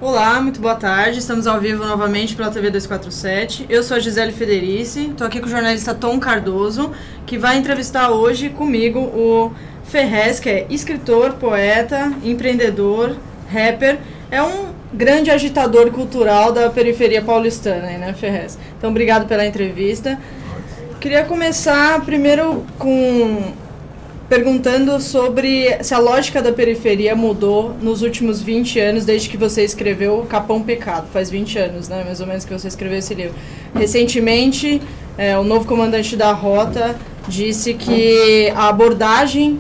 Olá, muito boa tarde. Estamos ao vivo novamente pela TV 247. Eu sou a Gisele Federici, estou aqui com o jornalista Tom Cardoso, que vai entrevistar hoje comigo o Ferrez, que é escritor, poeta, empreendedor, rapper. É um grande agitador cultural da periferia paulistana, né, Ferrez? Então, obrigado pela entrevista. Queria começar primeiro perguntando sobre se a lógica da periferia mudou nos últimos 20 anos, desde que você escreveu Capão Pecado. Faz 20 anos, né, mais ou menos, que você escreveu esse livro. Recentemente, o novo comandante da Rota disse que a abordagem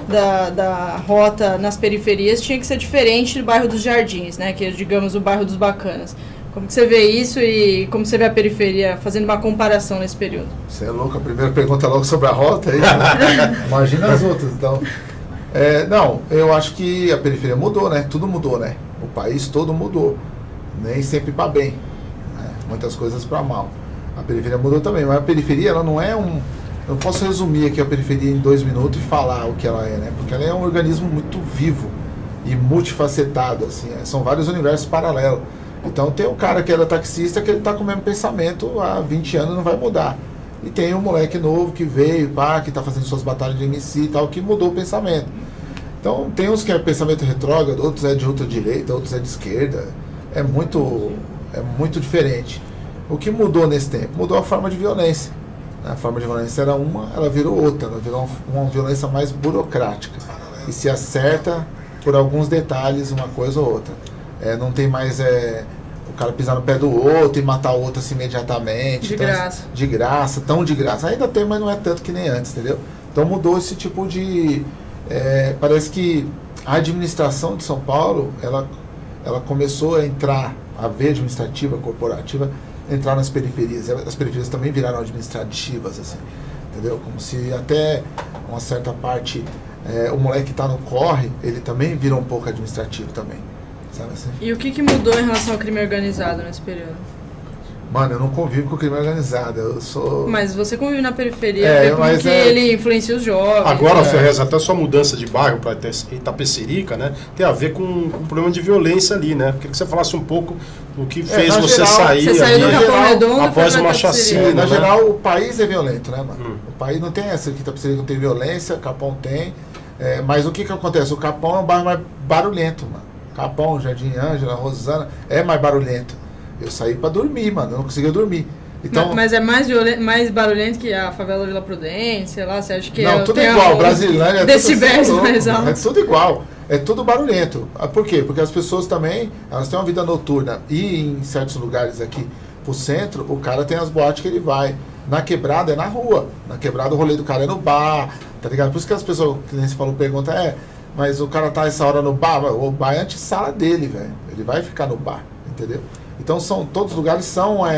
da Rota nas periferias tinha que ser diferente do bairro dos Jardins, né, que é, digamos, o bairro dos Bacanas. Como que você vê isso e como você vê a periferia, fazendo uma comparação nesse período? Você é louco, a primeira pergunta é logo sobre a Rota, aí, né? Imagina as outras. Então, não, eu acho que a periferia mudou, né? Tudo mudou, né? O país todo mudou, nem sempre para bem, né? Muitas coisas para mal. A periferia mudou também, mas a periferia, ela não é um... Eu não posso resumir aqui a periferia em 2 minutos e falar o que ela é, né? Porque ela é um organismo muito vivo e multifacetado, assim, são vários universos paralelos. Então tem um cara que era taxista que ele está com o mesmo pensamento há 20 anos, não vai mudar. E tem um moleque novo que veio, que está fazendo suas batalhas de MC e tal, que mudou o pensamento. Então tem uns que é pensamento retrógrado, outros é de ultradireita, outros é de esquerda. É muito diferente. O que mudou nesse tempo? Mudou a forma de violência. A forma de violência era uma, ela virou outra, ela virou uma violência mais burocrática. E se acerta por alguns detalhes, uma coisa ou outra. Não tem mais o cara pisar no pé do outro e matar o outro assim imediatamente. De graça. De graça, tão de graça. Ainda tem, mas não é tanto que nem antes, entendeu? Então mudou esse tipo de... parece que a administração de São Paulo, ela começou a entrar, a veia administrativa, corporativa, entrar nas periferias. As periferias também viraram administrativas, assim, entendeu? Como se até uma certa parte, o moleque que está no corre, ele também virou um pouco administrativo também. Assim. E o que mudou em relação ao crime organizado nesse período? Mano, eu não convivo com o crime organizado, eu sou... Mas você convive na periferia, como que ele influencia os jovens. Agora, Ferrez, até a sua mudança de bairro para Itapecerica, né, tem a ver com um problema de violência ali, né? Queria que você falasse um pouco do que fez você sair você saiu ali do Capão Redondo após uma chacina. Na geral, o país é violento, né, mano? O país não tem essa, que Itapecerica não tem violência, Capão tem, mas o que acontece? O Capão é um bairro mais barulhento, mano. Capão, Jardim Ângela, Rosana, é mais barulhento. Eu saí pra dormir, mano, eu não conseguia dormir. Então, mas é mais barulhento que a favela Vila Prudente, sei lá, você acha que não, tudo igual, Brasilândia é decibéis tudo mais altos. É tudo igual, é tudo barulhento. Por quê? Porque as pessoas também, elas têm uma vida noturna e em certos lugares aqui pro centro, o cara tem as boates que ele vai. Na quebrada é na rua, na quebrada o rolê do cara é no bar, tá ligado? Por isso que as pessoas, que nem você falou, perguntam, mas o cara tá essa hora no bar, o bar é a antessala dele, velho. Ele vai ficar no bar, entendeu? Então todos os lugares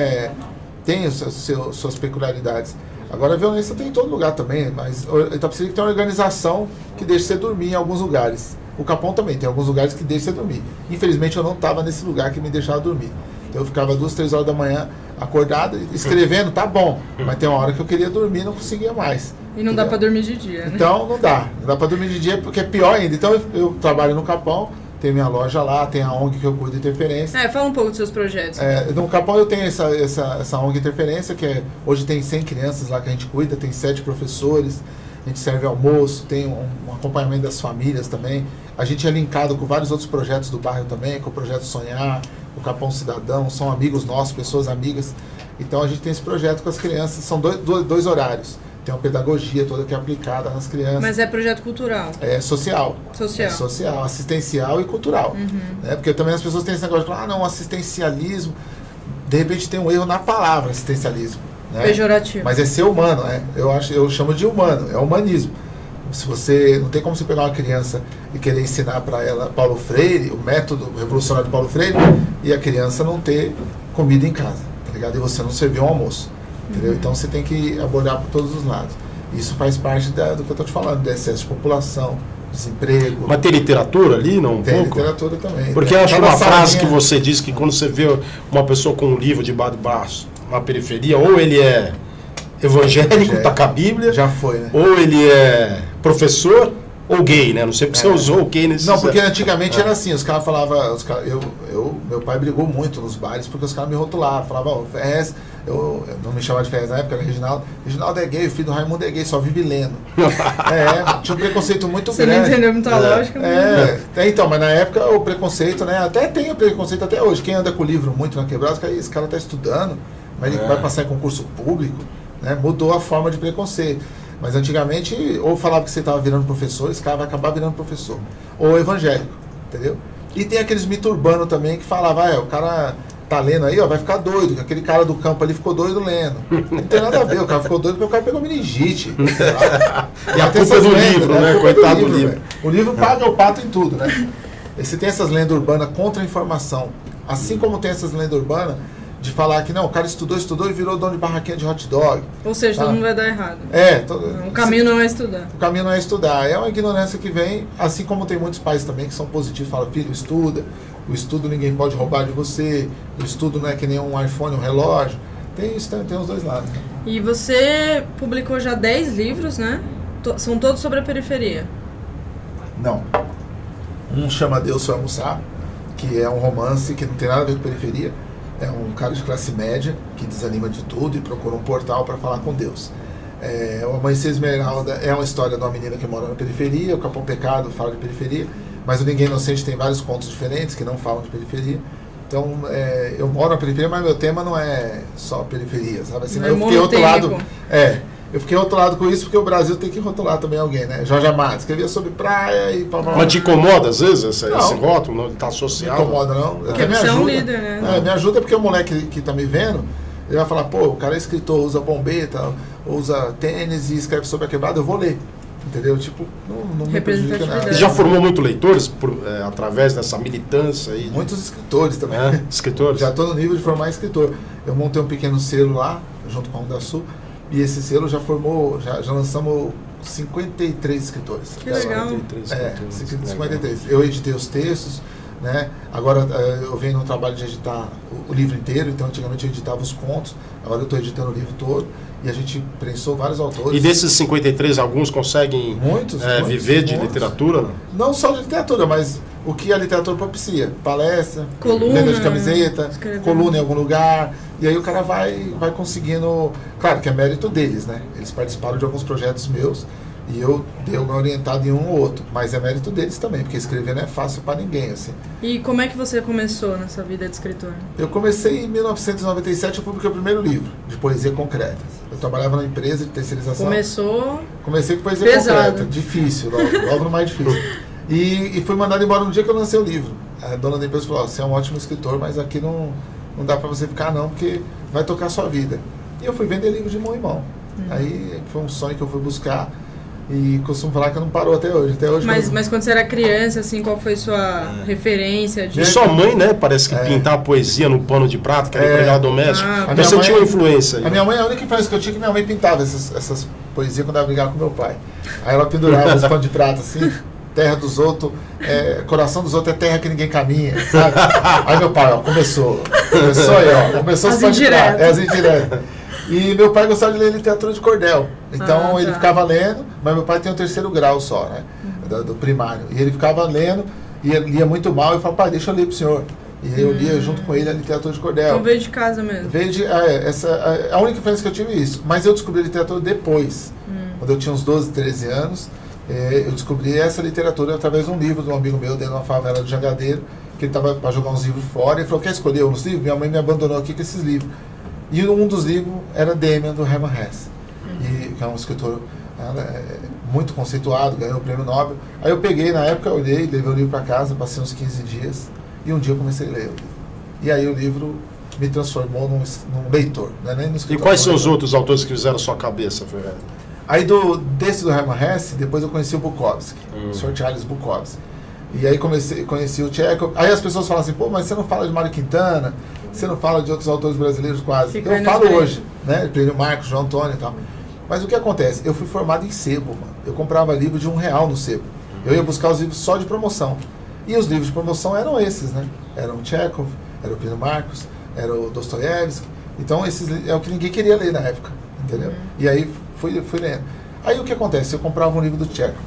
tem suas peculiaridades. Agora a violência tem em todo lugar também, mas Itapecerica tem uma organização que deixa você dormir em alguns lugares. O Capão também tem alguns lugares que deixa você dormir. Infelizmente eu não estava nesse lugar que me deixava dormir. Então eu ficava 2, 3 horas da manhã acordado, escrevendo, tá bom, mas tem uma hora que eu queria dormir e não conseguia mais. E não dá pra dormir de dia, né? Então não dá pra dormir de dia porque é pior ainda. Então eu trabalho no Capão, tenho minha loja lá, tem a ONG que eu cuido de interferência. Fala um pouco dos seus projetos. No Capão eu tenho essa ONG Interferência, que hoje tem 100 crianças lá que a gente cuida, tem 7 professores, a gente serve almoço, tem um acompanhamento das famílias também. A gente é linkado com vários outros projetos do bairro também, com o Projeto Sonhar, o Capão Cidadão, são amigos nossos, pessoas amigas. Então a gente tem esse projeto com as crianças, são dois horários. Tem uma pedagogia toda que é aplicada nas crianças. Mas é projeto cultural? É social. Social. É social, assistencial e cultural. Né? Porque também as pessoas têm esse negócio de falar, assistencialismo. De repente tem um erro na palavra assistencialismo. Né? Pejorativo. Mas é ser humano, né? Eu chamo de humano, é humanismo. Se você não tem como você pegar uma criança e querer ensinar para ela Paulo Freire, o método revolucionário de Paulo Freire, e a criança não ter comida em casa, tá ligado? E você não servir um almoço. Entendeu? Então você tem que abordar por todos os lados. Isso faz parte do que eu estou te falando, do excesso de população, desemprego. Mas tem literatura ali, não? Tem literatura também. Porque acho uma frase que você diz que quando você vê uma pessoa com um livro debaixo do braço, na periferia, ou ele é evangélico, tá com a Bíblia. Já foi, né? Ou ele é professor, Ou gay, né? Não sei porque você usou o gay nesse... Não, porque antigamente era assim, os caras falavam... Meu pai brigou muito nos bares porque os caras me rotulavam. Falavam, Ferrez... Eu não me chamava de Ferrez na época, era Reginaldo. Reginaldo é gay, o filho do Raimundo é gay, só vive lendo. Tinha um preconceito muito Você grande. Você não entendeu muita lógica. Então, mas na época o preconceito, né? Até tem o preconceito até hoje. Quem anda com o livro muito na quebrada, esse cara tá estudando, mas ele vai passar em concurso público, né? Mudou a forma de preconceito. Mas antigamente, ou falava que você estava virando professor, esse cara vai acabar virando professor. Ou evangélico, entendeu? E tem aqueles mitos urbanos também que falavam, o cara tá lendo aí, vai ficar doido, que aquele cara do campo ali ficou doido lendo. Não tem nada a ver, o cara ficou doido porque o cara pegou meningite. E a culpa é do livro, né? Coitado do livro. O livro paga o pato em tudo, né? E você tem essas lendas urbanas contra a informação. Assim como tem essas lendas urbanas de falar que não, o cara estudou e virou dono de barraquinha de hot dog. Ou seja, todo mundo vai dar errado. O caminho não é estudar. O caminho não é estudar. É uma ignorância que vem, assim como tem muitos pais também que são positivos, falam, filho, estuda. O estudo ninguém pode roubar de você. O estudo não é que nem um iPhone, um relógio. Tem isso, tem os dois lados. Né? E você publicou já 10 livros, né? São todos sobre a periferia. Não. Um chama Deus Foi Almoçar, que é um romance que não tem nada a ver com periferia. É um cara de classe média que desanima de tudo e procura um portal para falar com Deus. O Amanhecer Esmeralda é uma história de uma menina que mora na periferia, o Capão Pecado fala de periferia, mas o Ninguém Inocente tem vários contos diferentes que não falam de periferia. Então, eu moro na periferia, mas meu tema não é só periferia, sabe? Assim, eu fiquei outro lado. Eu fiquei outro lado com isso porque o Brasil tem que rotular também alguém, né? Jorge Amado escrevia sobre praia e... Mas te incomoda às vezes esse rótulo? Não está associado? Não incomoda, não. Porque você é um líder, né? Me ajuda porque o moleque que tá me vendo, ele vai falar, o cara é escritor, usa bombeta, usa tênis e escreve sobre a quebrada, eu vou ler. Entendeu? Tipo, não me prejudica nada. Você já formou muito leitores através dessa militância aí? Muitos escritores também. Escritores? Já estou no nível de formar escritor. Eu montei um pequeno selo lá, junto com a Onda Sul, e esse selo já formou, já lançamos 53 escritores. Que legal. 53. Eu editei os textos, né? Agora eu venho no trabalho de editar o livro inteiro, então antigamente eu editava os contos, agora eu estou editando o livro todo, e a gente prensou vários autores. E desses 53, alguns conseguem viver de literatura? Não só de literatura, mas o que a literatura propicia. Palestra, coluna, venda de camiseta, coluna em algum lugar. E aí o cara vai conseguindo... Claro que é mérito deles, né? Eles participaram de alguns projetos meus e eu dei uma orientada em um ou outro. Mas é mérito deles também, porque escrever não é fácil para ninguém, assim. E como é que você começou nessa vida de escritor? Eu comecei em 1997, eu publiquei o primeiro livro de poesia concreta. Eu trabalhava na empresa de terceirização. Comecei com poesia concreta. Difícil, logo no mais difícil. E fui mandado embora no dia que eu lancei o livro. A dona da empresa falou, você é um ótimo escritor, mas aqui não dá para você ficar não, porque vai tocar a sua vida. E eu fui vender livro de mão em mão. Aí foi um sonho que eu fui buscar e costumo falar que não parou até hoje. Mas quando você era criança, assim, qual foi sua referência? E sua mãe, né, parece que pintava poesia no pano de prata, que era empregada doméstica. Então você tinha uma influência aí. A minha mãe, a única influência que eu tinha é que minha mãe pintava essas poesias quando ela brigava com meu pai. Aí ela pendurava os panos de prata assim, terra dos outros, coração dos outros é terra que ninguém caminha, sabe? Aí meu pai, começou aí, começou as indiretas. As indiretas. E meu pai gostava de ler literatura de cordel. Então ele ficava lendo, mas meu pai tem o 3º grau só, né? Do primário. E ele ficava lendo, e lia muito mal, e eu falava, pai, deixa eu ler pro senhor. E eu lia junto com ele a literatura de cordel. Então veio de casa mesmo. A única diferença que eu tive é isso. Mas eu descobri a literatura depois. Quando eu tinha uns 12, 13 anos, eu descobri essa literatura através de um livro de um amigo meu dentro de uma favela do Jangadeiro, que ele estava para jogar uns livros fora, e falou, quer escolher uns livros? Minha mãe me abandonou aqui com esses livros. E um dos livros era Demian, do Hermann Hesse, que é um escritor muito conceituado, ganhou o prêmio Nobel. Aí eu peguei, na época eu olhei, levei o livro para casa, passei uns 15 dias, e um dia eu comecei a ler o livro. E aí o livro me transformou num leitor, não é nem no escritor. E quais são os outros autores que fizeram a sua cabeça, Ferreira? Aí desse do Hermann Hesse, depois eu conheci o Bukowski, o Sr. Charles Bukowski. E aí conheci o Chekhov. Aí as pessoas falam assim, mas você não fala de Mário Quintana, você não fala de outros autores brasileiros quase. Eu falo hoje, né? Plínio Marcos, João Antônio e tal. Mas o que acontece? Eu fui formado em sebo, mano. Eu comprava livro de R$1 no sebo. Eu ia buscar os livros só de promoção. E os livros de promoção eram esses, né? Eram o Chekhov, era o Plínio Marcos, era o Dostoiévski. Então esses é o que ninguém queria ler na época, entendeu? E aí fui lendo. Aí o que acontece? Eu comprava um livro do Chekhov.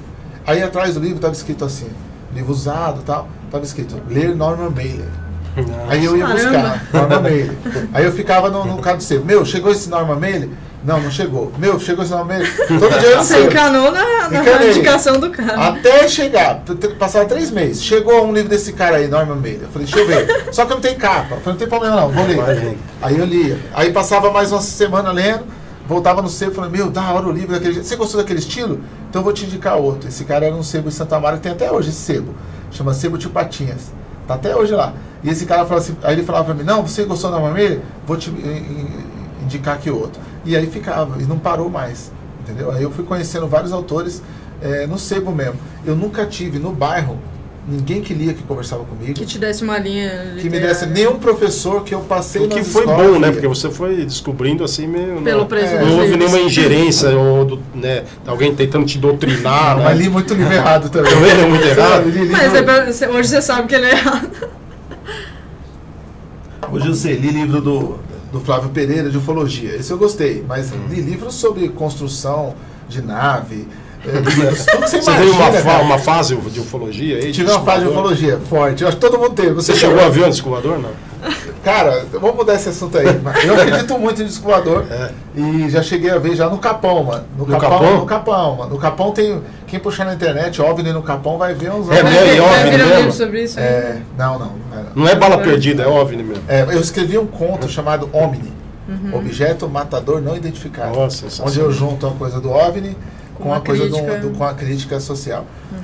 Aí atrás do livro estava escrito assim, livro usado e tal, estava escrito, ler Norman Mailer. Aí eu ia buscar Norman Mailer. Aí eu ficava no carro do sebo. Meu, chegou esse Norman Mailer? Não chegou. Meu, chegou esse Norman Mailer? Todo dia eu Você encanou na indicação do cara. Até chegar, passava 3 meses. Chegou um livro desse cara aí, Norman Mailer. Eu falei, deixa eu ver. Só que não tem capa. Eu falei, não tem problema não, vou ler. Aí eu lia. Aí passava mais uma semana lendo, voltava no sebo e falei, meu, da hora o livro daquele jeito. Você gostou daquele estilo? Então eu vou te indicar outro. Esse cara era um sebo em Santa Amaro, que tem até hoje esse sebo. Chama Sebo Tio Patinhas. Tá até hoje lá. E esse cara falou assim, aí ele falava pra mim, não, você gostou da Norman Mailer? Vou te indicar aqui outro. E aí ficava, e não parou mais, entendeu? Aí eu fui conhecendo vários autores no sebo mesmo. Eu nunca tive no bairro ninguém que lia, que conversava comigo. Que te desse uma linha literária. Que me desse nenhum professor que eu passei nas escolas. O que foi bom, né? Porque você foi descobrindo assim meio... Pelo preço não houve nenhuma ingerência, ou né, alguém tentando te doutrinar. Não, né? Mas li muito livro errado também. Também é muito errado? Mas hoje você sabe que ele é errado. Hoje eu sei, li livro do Flávio Pereira, de ufologia. Esse eu gostei, mas li livros sobre construção de nave, tudo que você teve uma fase de ufologia aí? Tive uma fase de ufologia forte. Eu acho que todo mundo teve. Você chegou a ver um disco voador, não? Cara, vamos mudar esse assunto aí. Eu acredito muito em disco voador. E já cheguei a ver já no Capão, mano. No Capão, mano. No Capão tem... Quem puxar na internet, OVNI no Capão, vai ver uns... Vai vir um livro sobre isso? Não é bala perdida, é OVNI mesmo. Eu escrevi um conto chamado Omni. Objeto Matador Não Identificado. Nossa, onde eu junto a coisa do OVNI com a coisa com a crítica social.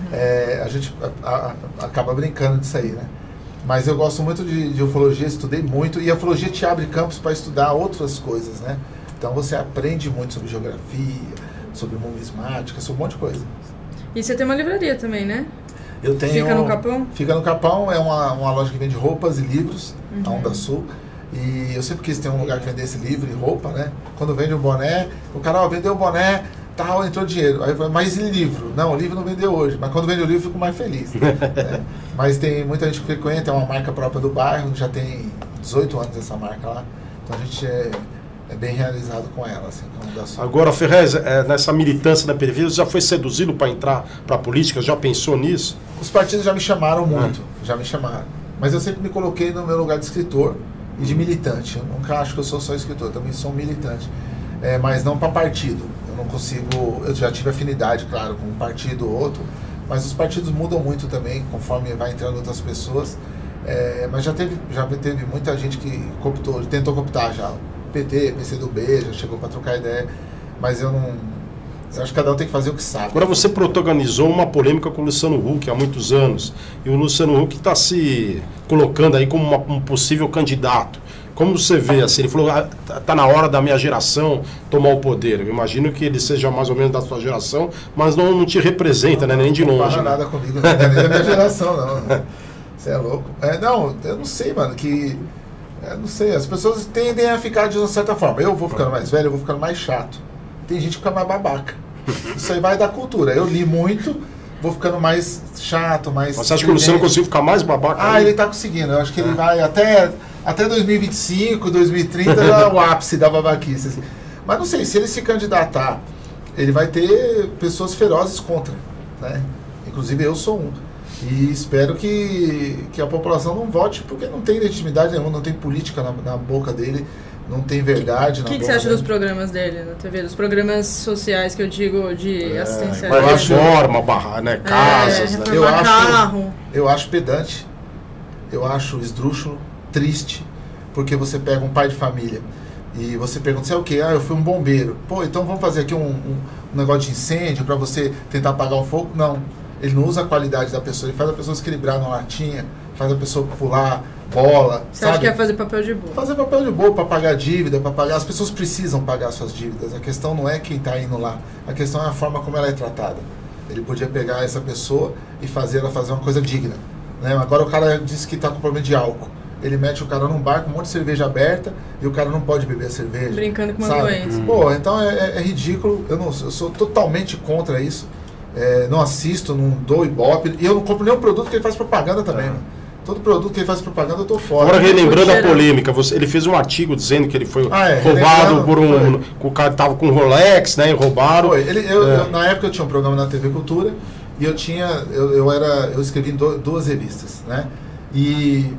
A gente acaba brincando disso aí, né? Mas eu gosto muito de ufologia, estudei muito, e a ufologia te abre campos para estudar outras coisas, né? Então você aprende muito sobre geografia, sobre numismática, sobre um monte de coisa. E você tem uma livraria também, né? Eu tenho... Fica no Capão? Fica no Capão, é uma loja que vende roupas e livros, a Onda Sul. E eu sempre quis ter um lugar que vendesse livro e roupa, né? Quando vende um boné, o cara vendeu o boné, tal, entrou dinheiro. Aí eu falei, mas e livro? Não, o livro não vendeu hoje, mas quando vende o livro eu fico mais feliz. Né? Mas tem muita gente que frequenta, é uma marca própria do bairro, já tem 18 anos essa marca lá. Então a gente é bem realizado com ela. Assim, com Agora, Ferrez, nessa militância da periferia, você já foi seduzido para entrar para a política? Já pensou nisso? Os partidos já me chamaram muito, já me chamaram. Mas eu sempre me coloquei no meu lugar de escritor e de militante. Eu nunca acho que eu sou só escritor, eu também sou um militante. Mas não para partido. Eu não consigo... Eu já tive afinidade, claro, com um partido ou outro, mas os partidos mudam muito também, conforme vai entrando outras pessoas. Mas já teve muita gente que tentou cooptar já. PT, PCdoB, já chegou para trocar ideia, mas eu acho que cada um tem que fazer o que sabe. Agora você protagonizou uma polêmica com o Luciano Huck há muitos anos, e o Luciano Huck está se colocando aí como um possível candidato. Como você vê, assim, ele falou, tá na hora da minha geração tomar o poder. Eu imagino que ele seja mais ou menos da sua geração, mas não te representa, né, nem de longe. Não nada comigo, não é nem da minha geração, não. Você é louco. Não, eu não sei, mano, não sei, as pessoas tendem a ficar de uma certa forma. Eu vou ficando mais velho, eu vou ficando mais chato. Tem gente que fica mais babaca. Isso aí vai da cultura. Eu li muito, vou ficando mais chato, mais... Mas você acha que o Luciano conseguiu ficar mais babaca? Ele tá conseguindo. Eu acho que ele vai até 2025, 2030, já é o ápice da babaquice. Assim. Mas não sei, se ele se candidatar, ele vai ter pessoas ferozes contra, né? Inclusive eu sou um. E espero que a população não vote, porque não tem legitimidade nenhuma, não tem política na boca dele, não tem verdade na boca dele. O que você acha dos programas dele na TV? Dos programas sociais que eu digo de assistência? Reforma, né, casas, né? Eu acho pedante, eu acho esdrúxulo, triste, porque você pega um pai de família e você pergunta, você é o quê? Eu fui um bombeiro. Pô, então vamos fazer aqui um negócio de incêndio para você tentar apagar o fogo? Não. Ele não usa a qualidade da pessoa, ele faz a pessoa se equilibrar na latinha, faz a pessoa pular bola. Você acha que é fazer papel de bobo? Fazer papel de bobo para pagar dívida, para pagar. As pessoas precisam pagar suas dívidas. A questão não é quem está indo lá, a questão é a forma como ela é tratada. Ele podia pegar essa pessoa e fazer ela fazer uma coisa digna. Né? Agora o cara disse que está com problema de álcool. Ele mete o cara num bar com um monte de cerveja aberta e o cara não pode beber a cerveja. Brincando com uma doença. Pô, então é ridículo. Eu sou totalmente contra isso. Não assisto, não dou ibope. E eu não compro nenhum produto que ele faz propaganda também. Mano. Todo produto que ele faz propaganda eu tô fora. Agora, relembrando a polêmica, ele fez um artigo dizendo que ele foi roubado por o cara tava com Rolex, né? E roubaram. Foi. Na época eu tinha um programa na TV Cultura E eu escrevi em duas revistas, né? E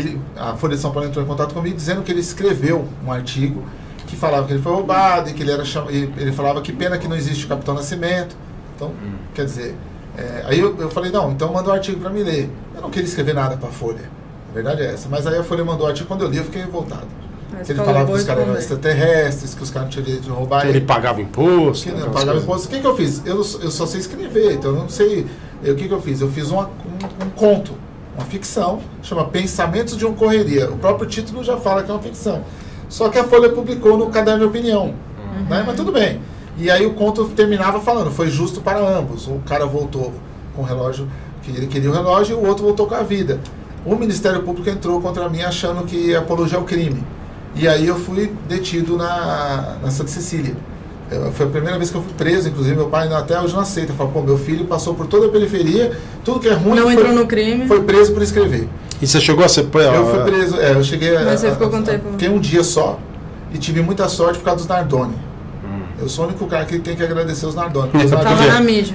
a Folha de São Paulo entrou em contato comigo dizendo que ele escreveu um artigo que falava que ele foi roubado e que ele falava que pena que não existe o Capitão Nascimento. Então, quer dizer, aí eu falei, não, então manda um artigo para me ler. Eu não queria escrever nada para a Folha, a verdade é essa. Mas aí a Folha mandou o artigo, quando eu li eu fiquei revoltado. Ele falava que os caras eram extraterrestres, que os caras não tinham direito de roubar. Ele pagava imposto. Que não pagava imposto. O que eu fiz? Eu só sei escrever, então eu não sei. O que eu fiz? Eu fiz um conto, uma ficção, chama Pensamentos de uma Correria. O próprio título já fala que é uma ficção. Só que a Folha publicou no Caderno de Opinião. Né? Mas tudo bem. E aí o conto terminava falando, foi justo para ambos. O cara voltou com o relógio, que ele queria o relógio, e o outro voltou com a vida. O Ministério Público entrou contra mim achando que ia apologia ao crime. E aí eu fui detido na Santa Cecília. Foi a primeira vez que eu fui preso, inclusive meu pai até hoje não aceita. Falou, pô, meu filho passou por toda a periferia, tudo que é ruim, não entrou no crime. Foi preso por escrever. E você chegou a ser preso? Eu fui preso, eu cheguei Mas você ficou quanto tempo? Fiquei um dia só e tive muita sorte por causa dos Nardoni. Eu sou o único cara que tem que agradecer os Nardoni. Tava na mídia.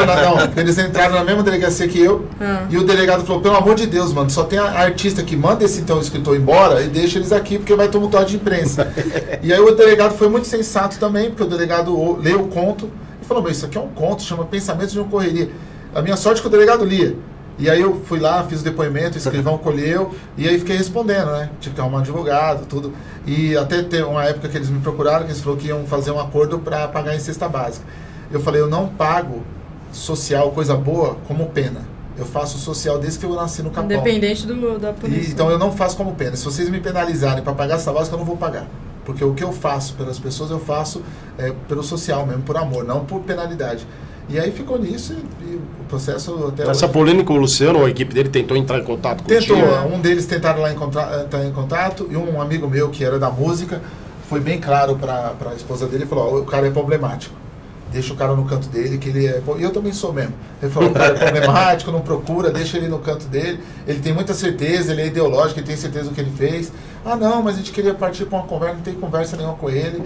Eles entraram na mesma delegacia que eu e o delegado falou, pelo amor de Deus, mano, só tem a artista que manda esse então escritor embora e deixa eles aqui porque vai tumultuar de imprensa. E aí o delegado foi muito sensato também, porque o delegado leu o conto e falou, mas isso aqui é um conto, chama Pensamentos de uma Correria. A minha sorte é que o delegado lia. E aí eu fui lá, fiz o depoimento, o escrivão colheu, e aí fiquei respondendo, né? Tive que arrumar um advogado, tudo. E até ter uma época que eles me procuraram, que eles falaram que iam fazer um acordo para pagar em cesta básica. Eu falei, eu não pago social, coisa boa, como pena. Eu faço social desde que eu nasci no Capão. Independente da polícia. Então eu não faço como pena. Se vocês me penalizarem para pagar cesta básica, eu não vou pagar. Porque o que eu faço pelas pessoas, eu faço pelo social mesmo, por amor, não por penalidade. E aí ficou nisso e o processo até essa hoje. Polêmica, o Luciano, a equipe dele tentou entrar em contato com Tentou, o um deles tentaram lá entrar em contato e um amigo meu que era da música foi bem claro para a esposa dele e falou, o cara é problemático, deixa o cara no canto dele que ele é... E eu também sou mesmo. Ele falou, o cara é problemático, não procura, deixa ele no canto dele, ele tem muita certeza, ele é ideológico, ele tem certeza do que ele fez. Ah não, mas a gente queria partir para uma conversa, não tem conversa nenhuma com ele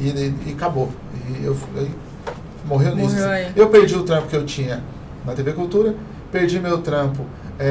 e acabou. E morreu nisso. Assim. Eu perdi o trampo que eu tinha na TV Cultura, perdi meu trampo.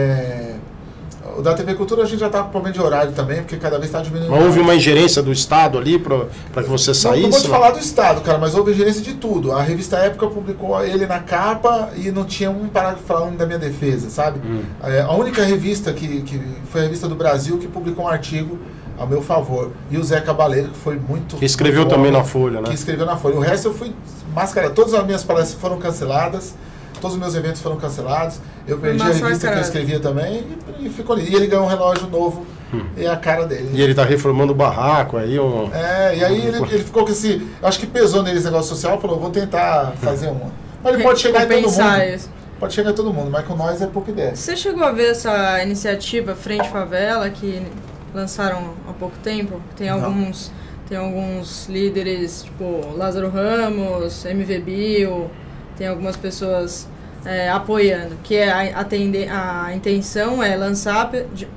O da TV Cultura a gente já estava com problema de horário também, porque cada vez está diminuindo. Mas houve uma ingerência do Estado ali para que você saísse? Não vou te falar do Estado, cara, mas houve ingerência de tudo. A revista Época publicou ele na capa e não tinha um parágrafo falando da minha defesa, sabe? A única revista que foi a Revista do Brasil que publicou um artigo ao meu favor. E o Zé Cabaleiro, que foi muito... Que escreveu muito também na Folha, né? Que escreveu na Folha. O resto eu fui mascarado. Todas as minhas palestras foram canceladas, todos os meus eventos foram cancelados. Eu perdi a revista que eu escrevia também e ficou ali. E ele ganhou um relógio novo e a cara dele. E ele está reformando o barraco aí. E aí ele ficou com esse... Acho que pesou nele esse negócio social, falou, vou tentar fazer uma. Mas ele pode chegar em todo mundo. Pode chegar em todo mundo, mas com nós é pouco ideia. Você chegou a ver essa iniciativa Frente Favela que lançaram há pouco tempo? Tem alguns líderes, tipo Lázaro Ramos, MV Bill, tem algumas pessoas apoiando, que a intenção é lançar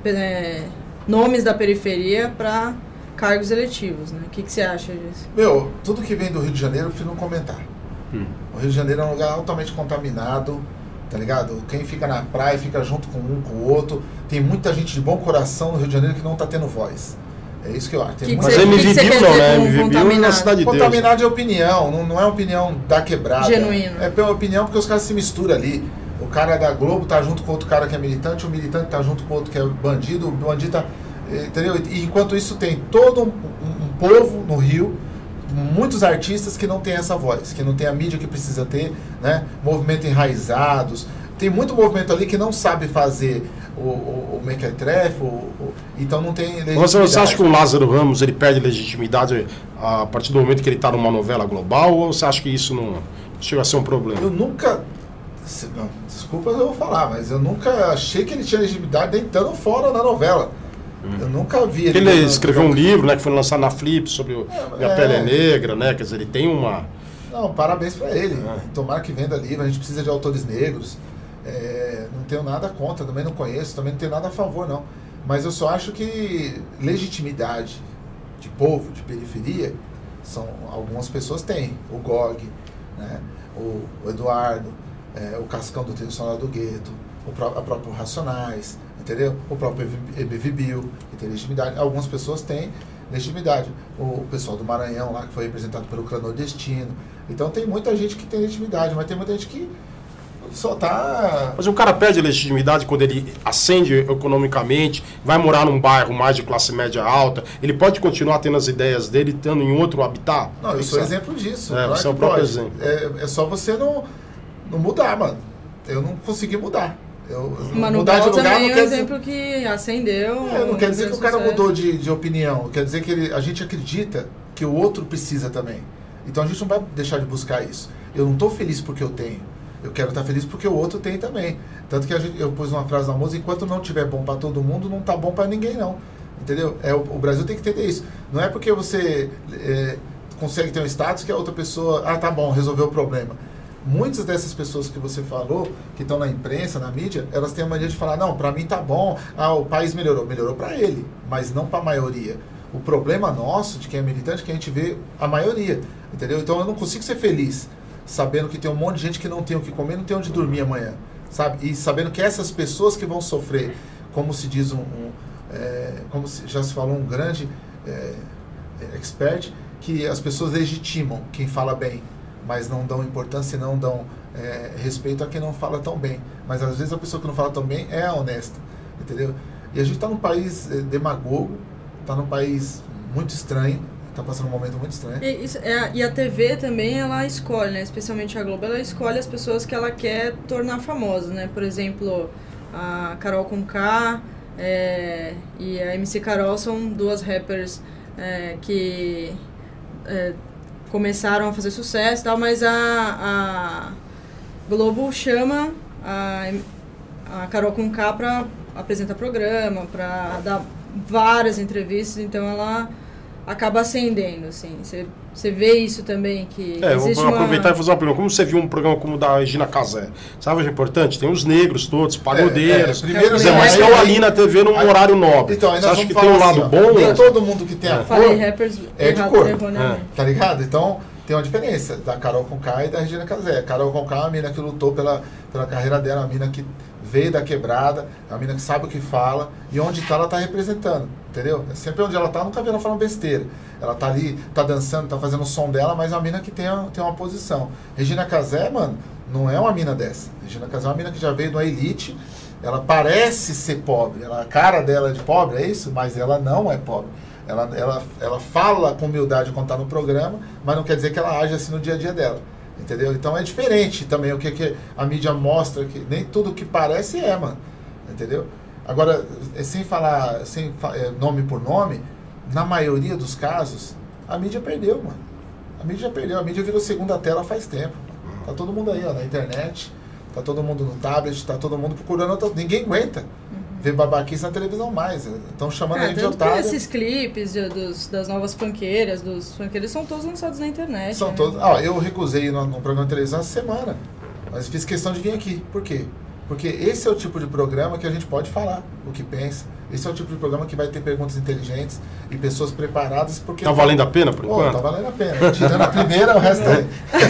nomes da periferia para cargos eletivos, né? O que você acha disso? Tudo que vem do Rio de Janeiro eu prefiro não comentar. O Rio de Janeiro é um lugar altamente contaminado, tá ligado? Quem fica na praia fica junto com um com o outro. Tem muita gente de bom coração no Rio de Janeiro que não tá tendo voz. É isso que eu acho. Mas MV Bill não, né? MV Bill é na Cidade de Deus. Contaminado é opinião, não é opinião da quebrada. Genuíno. É pela opinião porque os caras se misturam ali. O cara da Globo tá junto com outro cara que é militante, o militante tá junto com outro que é bandido, o bandido tá... Entendeu? E enquanto isso tem todo um povo no Rio, muitos artistas que não tem essa voz, que não tem a mídia que precisa ter, né? Movimento enraizados. Tem muito movimento ali que não sabe fazer o mequetrefe, então não tem legitimidade. Você acha que o Lázaro Ramos ele perde legitimidade a partir do momento que ele está numa novela global, ou você acha que isso não chega a ser um problema? Eu nunca... Não, desculpa eu vou falar, mas eu nunca achei que ele tinha legitimidade nem estando fora na novela. Eu nunca vi ele... Ele escreveu um livro, né, que foi lançado na Flip sobre Minha Pele é Negra, né? Quer dizer, ele tem uma... Não, parabéns para ele. Tomara que venda livro, a gente precisa de autores negros. Não tenho nada contra, também não conheço, também não tenho nada a favor, não. Mas eu só acho que legitimidade de povo, de periferia, algumas pessoas têm. O Gog, né? O Eduardo, o Cascão do Trio Sonora do Gueto, a própria Racionais, entendeu? O próprio EBV Bill, que tem legitimidade. Algumas pessoas têm legitimidade. O pessoal do Maranhão lá, que foi representado pelo Clandestino. Então tem muita gente que tem legitimidade, mas tem muita gente que só tá... Mas o cara perde legitimidade quando ele ascende economicamente, vai morar num bairro mais de classe média alta, ele pode continuar tendo as ideias dele, estando em outro habitat? Não, eu sou exemplo disso. Você é o próprio exemplo. É só você não mudar, mano. Eu não consegui mudar. Mano Brown também é um exemplo que acendeu. Não quer dizer que o cara mudou de opinião. Quer dizer que a gente acredita que o outro precisa também. Então a gente não vai deixar de buscar isso. Eu não estou feliz porque eu tenho. Eu quero estar feliz porque o outro tem também. Tanto que eu pus uma frase na música: enquanto não tiver bom para todo mundo, não tá bom para ninguém, não. Entendeu? O Brasil tem que entender isso. Não é porque você consegue ter um status que a outra pessoa... tá bom, resolveu o problema. Muitas dessas pessoas que você falou, que estão na imprensa, na mídia, elas têm a mania de falar: não, para mim tá bom, o país melhorou. Melhorou para ele, mas não para a maioria. O problema nosso, de quem é militante, é que a gente vê a maioria, entendeu? Então eu não consigo ser feliz sabendo que tem um monte de gente que não tem o que comer, não tem onde dormir amanhã, sabe? E sabendo que essas pessoas que vão sofrer, como se diz como já se falou, um grande expert, que as pessoas legitimam quem fala bem, mas não dão importância e não dão respeito a quem não fala tão bem. Mas às vezes a pessoa que não fala tão bem é honesta, entendeu? E a gente está num país demagogo, está num país muito estranho, está passando um momento muito estranho. E a TV também, ela escolhe, né? Especialmente a Globo, ela escolhe as pessoas que ela quer tornar famosas, né? Por exemplo, a Carol Conká e a MC Carol são duas rappers que... começaram a fazer sucesso e tal, mas a Globo chama a Carol Conká para apresentar programa, para dar várias entrevistas, então ela acaba ascendendo, assim. Você vê isso também, que existe vou aproveitar e fazer uma pergunta. Como você viu um programa como o da Regina Casé? Sabe o que é importante? Tem os negros todos, pagodeiros. Mas estão ali na TV num horário nobre. Então, você acha que tem um lado bom? Nem todo mundo que tem a cor falei rappers é de cor, tá ligado? Então, tem uma diferença da Carol Conká e da Regina Casé. A Carol Conká é uma mina que lutou pela carreira dela, uma mina que veio da quebrada, é uma mina que sabe o que fala, e onde está ela está representando, entendeu? Sempre onde ela está, nunca vi ela falando besteira. Ela tá ali, tá dançando, tá fazendo o som dela, mas é uma mina que tem uma posição. Regina Casé, mano, não é uma mina dessa. Regina Casé é uma mina que já veio de uma elite, ela parece ser pobre, a cara dela é de pobre, é isso? Mas ela não é pobre. Ela fala com humildade quando está no programa, mas não quer dizer que ela age assim no dia a dia dela. Entendeu? Então é diferente também o que a mídia mostra, que nem tudo que parece mano. Entendeu? Agora, sem falar nome por nome, na maioria dos casos, a mídia perdeu, mano. A mídia perdeu. A mídia virou segunda tela faz tempo. Tá todo mundo aí, ó, na internet, tá todo mundo no tablet, tá todo mundo procurando. Ninguém aguenta ver babaquice na televisão mais. Estão chamando a gente de otário. Esses clipes das novas funkeiras, dos funkeiros, são todos lançados na internet. São todos. Eu recusei no programa de televisão essa semana, mas fiz questão de vir aqui. Por quê? Porque esse é o tipo de programa que a gente pode falar o que pensa. Esse é o tipo de programa que vai ter perguntas inteligentes e pessoas preparadas. Porque tá valendo a pena, por enquanto? Tá valendo a pena. Tirando a primeira, o resto aí.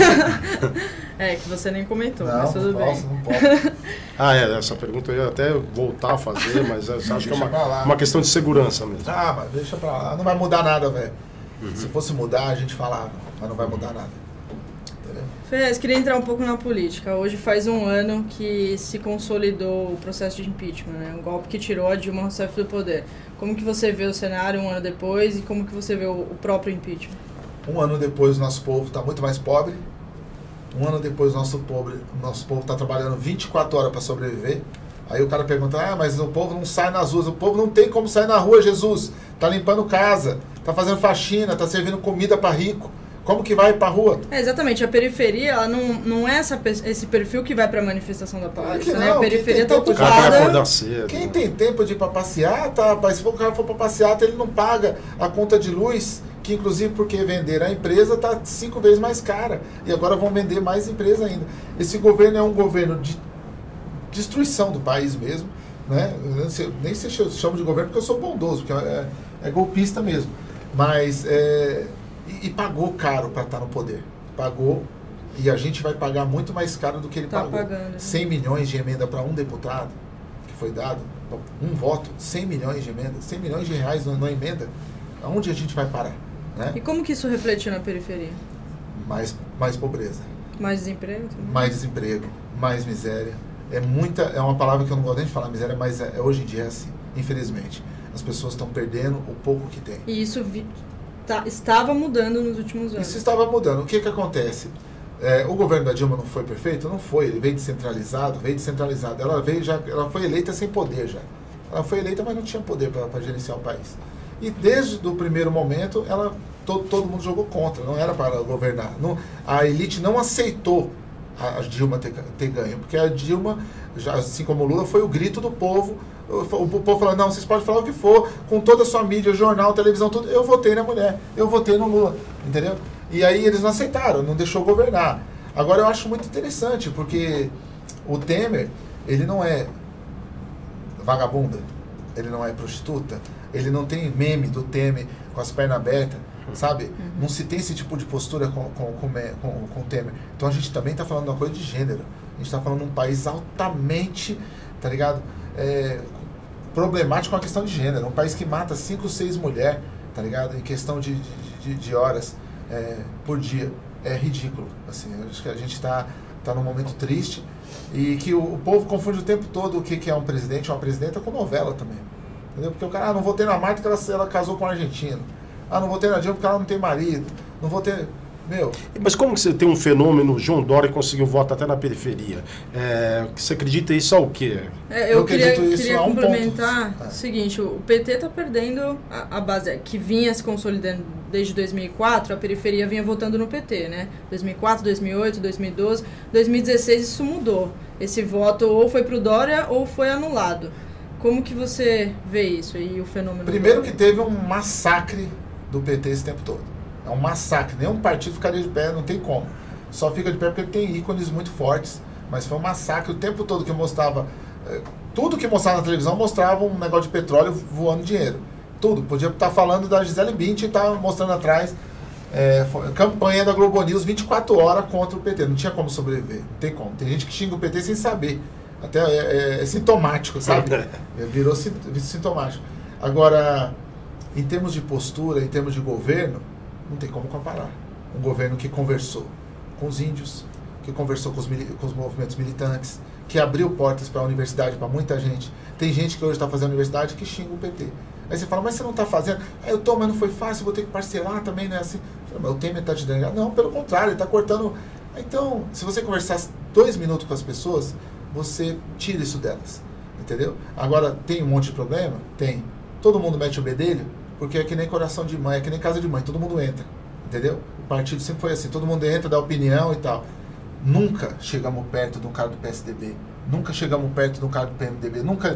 Que você nem comentou, não, mas tudo bem. Não posso. Essa pergunta eu ia até voltar a fazer, mas acho que é uma questão de segurança mesmo. Mas deixa pra lá. Não vai mudar nada, velho. Se fosse mudar, a gente falava, mas não vai mudar nada. Entendeu? Fez, queria entrar um pouco na política. Hoje faz um ano que se consolidou o processo de impeachment, né? Um golpe que tirou a Dilma Rousseff do poder. Como que você vê o cenário um ano depois e como que você vê o próprio impeachment? Um ano depois o nosso povo está muito mais pobre. Um ano depois o nosso povo está trabalhando 24 horas para sobreviver. Aí o cara pergunta, mas o povo não sai nas ruas. O povo não tem como sair na rua, Jesus. Está limpando casa, está fazendo faxina, está servindo comida para rico. Como que vai para a rua? Exatamente, a periferia ela não é esse perfil que vai para a manifestação da polícia, né? A periferia está ocupada. Quem tem tempo de ir para passear, se o cara for para passear, ele não paga a conta de luz, que inclusive porque venderam a empresa está 5 vezes mais cara. E agora vão vender mais empresa ainda. Esse governo é um governo de destruição do país mesmo, né? Eu nem sei se eu chamo de governo porque eu sou bondoso, porque é golpista mesmo. Mas... E pagou caro para estar no poder. Pagou E a gente vai pagar muito mais caro do que ele pagou. Pagando. 100 milhões de emenda para um deputado, que foi dado, um voto, 100 milhões de emenda, 100 milhões de reais na emenda. Aonde a gente vai parar? Né? E como que isso refletiu na periferia? Mais pobreza. Mais desemprego? Também? Mais desemprego, mais miséria. É uma palavra que eu não gosto nem de falar miséria, mas hoje em dia é assim, infelizmente. As pessoas estão perdendo o pouco que tem. E isso estava mudando nos últimos anos. Isso estava mudando. O que acontece? O governo da Dilma não foi perfeito? Não foi. Ele veio descentralizado. Ela foi eleita sem poder já. Ela foi eleita, mas não tinha poder para gerenciar o país. E desde o primeiro momento, todo mundo jogou contra. Não era para governar. A elite não aceitou a Dilma ter ganho. Porque a Dilma, já, assim como o Lula, foi o grito do povo. O povo falou, não, vocês podem falar o que for, com toda a sua mídia, jornal, televisão, tudo, eu votei na mulher, eu votei no Lula, entendeu? E aí eles não aceitaram, não deixou governar. Agora eu acho muito interessante, porque o Temer, ele não é vagabunda, ele não é prostituta, ele não tem meme do Temer com as pernas abertas, sabe? Não se tem esse tipo de postura com o Temer. Então a gente também está falando de uma coisa de gênero, a gente está falando de um país altamente, tá ligado? Problemático com a questão de gênero. Um país que mata 5, 6 mulheres, tá ligado? Em questão de horas por dia. É ridículo. Assim, eu acho que a gente tá num momento triste e que o povo confunde o tempo todo o que é um presidente ou uma presidenta com novela também. Entendeu? Porque o cara, não votei na Marta porque ela casou com um argentino. Não votei na Dilma porque ela não tem marido. Não votei... Meu. Mas como que você tem um fenômeno, João Dória conseguiu voto até na periferia? Você acredita isso ao quê? Eu queria complementar o seguinte, o PT está perdendo a base que vinha se consolidando desde 2004, a periferia vinha votando no PT, né? 2004, 2008, 2012, 2016 isso mudou. Esse voto ou foi para o Dória ou foi anulado. Como que você vê isso e o fenômeno? Primeiro que teve um massacre do PT esse tempo todo. É um massacre, nenhum partido ficaria de pé, não tem como. Só fica de pé porque tem ícones muito fortes, mas foi um massacre o tempo todo que mostrava, tudo que mostrava na televisão mostrava um negócio de petróleo voando dinheiro. Tudo, podia estar falando da Gisele Bündchen e estar mostrando atrás campanha da Globo News 24 horas contra o PT, não tinha como sobreviver, não tem como. Tem gente que xinga o PT sem saber, até é sintomático, sabe? Virou sintomático. Agora, em termos de postura, em termos de governo, não tem como comparar. Um governo que conversou com os índios, que conversou com os movimentos militantes, que abriu portas para a universidade para muita gente. Tem gente que hoje está fazendo universidade que xinga o PT. Aí você fala, mas você não está fazendo? Eu estou, mas não foi fácil, vou ter que parcelar também, não é assim. Mas o Temer está te dando. Não, pelo contrário, ele está cortando. Então, se você conversar 2 minutos com as pessoas, você tira isso delas. Entendeu? Agora, tem um monte de problema? Tem. Todo mundo mete o bedelho? Porque é que nem coração de mãe, é que nem casa de mãe, todo mundo entra, entendeu? O partido sempre foi assim, todo mundo entra, dá opinião e tal. Nunca chegamos perto de um cara do PSDB, nunca chegamos perto de um cara do PMDB, nunca,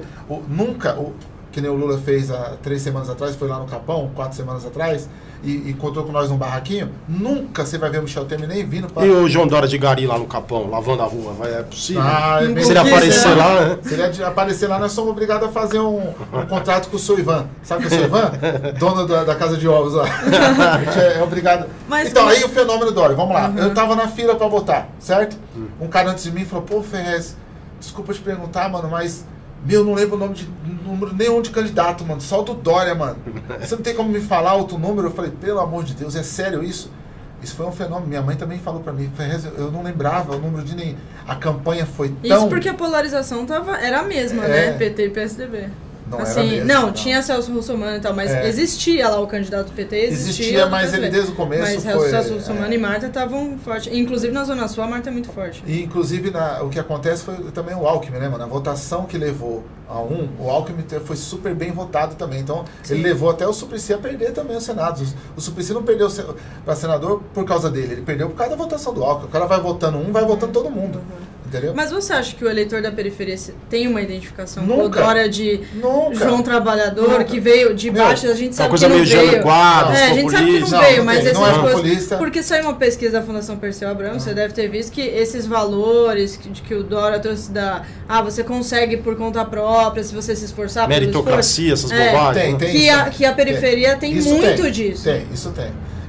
que nem o Lula fez há 3 semanas atrás, foi lá no Capão, 4 semanas atrás, e encontrou com nós num barraquinho, nunca você vai ver o Michel Temer nem vindo para... E o João Dória de Gari lá no Capão, lavando a rua, é possível? Se ele aparecer lá, né? Se ele aparecer lá, nós somos obrigados a fazer um contrato com o Soivan. Sabe o que é o Soivan? Dono da casa de ovos lá. A gente é obrigado. Mas então, aí o fenômeno Dória, vamos lá. Eu tava na fila para votar, certo? Um cara antes de mim falou, pô, Ferrez, desculpa te perguntar, mano, mas... eu não lembro o número nenhum de candidato, mano. Só o do Dória, mano. Você não tem como me falar outro número? Eu falei, pelo amor de Deus, é sério isso? Isso foi um fenômeno. Minha mãe também falou pra mim. Eu não lembrava o número de nem... A campanha foi tão... Isso porque a polarização era a mesma, né? PT e PSDB. Não assim, era mesmo, não, tinha Celso Russomano e tal, mas existia lá o candidato do PT, existia, mas ele desde o começo mas Celso Russomano e Marta estavam fortes. Inclusive na Zona Sul a Marta é muito forte. E inclusive o que acontece foi também o Alckmin, né, mano? A votação que levou a o Alckmin foi super bem votado também. Então, ele levou até o Suplicy a perder também o Senado. O Suplicy não perdeu para senador por causa dele, ele perdeu por causa da votação do Alckmin. O cara vai votando vai votando todo mundo. Entendeu? Mas você acha que o eleitor da periferia tem uma identificação com o Dória de João Trabalhador, que veio de baixo, a gente sabe que não veio. A gente sabe que não veio, mas essas coisas... Porque saiu uma pesquisa da Fundação Perseu Abramo, você deve ter visto que esses valores que o Dória trouxe você consegue por conta própria, se você se esforçar... Meritocracia, essas bobagens. Tem que a periferia tem muito disso. Isso tem.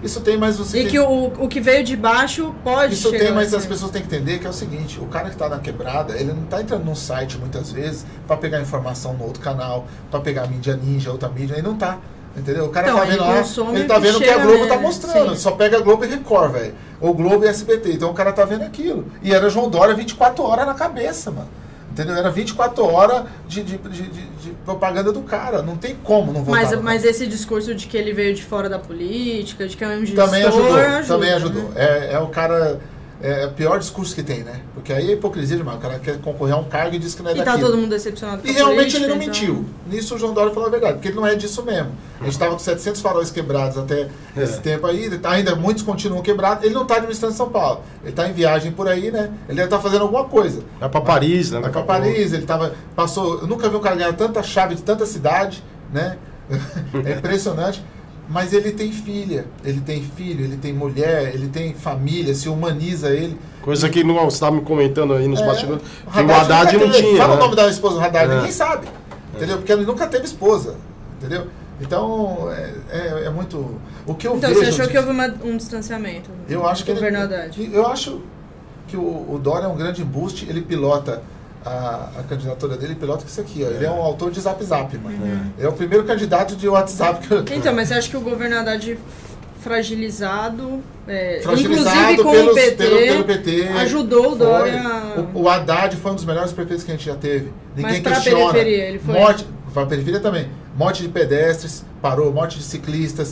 Isso tem, mas você... E que o que veio de baixo pode Isso chegar tem, mas assim. as pessoas têm que entender que é o seguinte, o cara que está na quebrada, ele não está entrando num site muitas vezes para pegar informação no outro canal, para pegar a mídia ninja, outra mídia, ele não tá. Entendeu? O cara Então, tá vendo lá, ele tá vendo o que a chega Globo nele, tá mostrando. sim. Só pega a Globo e Record, velho. Ou Globo e SBT. Então o cara tá vendo aquilo. E era João Dória 24 horas na cabeça, mano. Entendeu? Era 24 horas de propaganda do cara. Não tem como não votar. Mas esse discurso de que ele veio de fora da política, de que é um gestor, também ajudou. Também né? ajudou. É o cara... É o pior discurso que tem, né? Porque aí é hipocrisia demais. O cara quer concorrer a um cargo e diz que não é E daquilo. tá todo mundo decepcionado com E a realmente política, ele não então... mentiu. Nisso o João Dória falou a verdade, porque ele não é disso mesmo. A gente estava com 700 faróis quebrados até esse tempo aí, ainda muitos continuam quebrados. Ele não está administrando São Paulo. Ele está em viagem por aí, né? Ele deve estar fazendo alguma coisa. Vai para Paris, né? Vai para Paris, ele passou... Eu nunca vi um cara ganhar tanta chave de tanta cidade, né? É impressionante. Mas ele tem filha, ele tem filho, ele tem mulher, ele tem família, se humaniza ele. Coisa que você estava me comentando aí nos bastidores, que o Haddad Haddad não tinha. Fala né? o nome da esposa do Haddad, ninguém sabe. Entendeu? Porque ele nunca teve esposa. Entendeu? Então, é muito... O que eu então, vejo... você achou que houve um distanciamento eu acho do que governo Haddad? Eu acho que o Dória é um grande embuste, ele pilota a candidatura dele, pilota com isso aqui, ó. Ele é um autor de Zap Zap, mano. É o primeiro candidato de WhatsApp que eu... Então, mas você acha que o governo Haddad fragilizado, fragilizado inclusive com o PT, pelo PT, ajudou o Dória... O Haddad foi um dos melhores prefeitos que a gente já teve. Ninguém mas pra questiona. periferia, ele foi... Para a periferia também. Morte de pedestres, parou. Morte de ciclistas.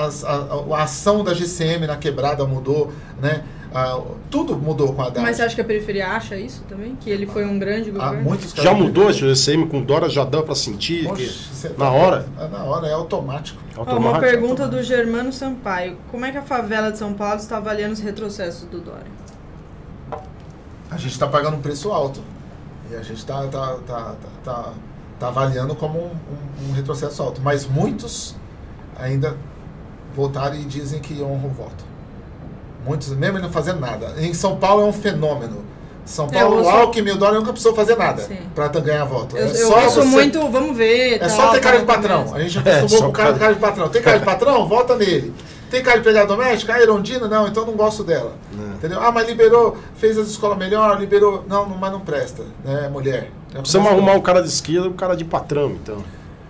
A ação da GCM na quebrada mudou, né? Tudo mudou com a Haddad. Mas você acha que a periferia acha isso também? Que ele foi um grande governo? Já mudou a GCM com Dória, já dá para sentir? Poxa, na hora? Na hora, é automático. Uma pergunta do Germano Sampaio. Como é que a favela de São Paulo está avaliando os retrocessos do Dória? A gente está pagando um preço alto. E a gente está avaliando como um retrocesso alto. Mas muitos ainda votaram e dizem que honram o voto. Muitos, mesmo ele não fazendo nada. Em São Paulo é um fenômeno. São Paulo, o Alckmin e o Dória nunca precisou fazer nada para ganhar voto. Eu gosto muito, vamos ver. É só ter cara de patrão. A gente acostumou com o cara de patrão. Tem cara de patrão? Vota nele. Tem cara de empregada doméstica? A Erondina? Não, então não gosto dela. Entendeu? Ah, mas liberou, fez as escolas melhor, liberou. Não, mas não presta. É mulher. Precisamos arrumar um cara de esquerda e um cara de patrão, então.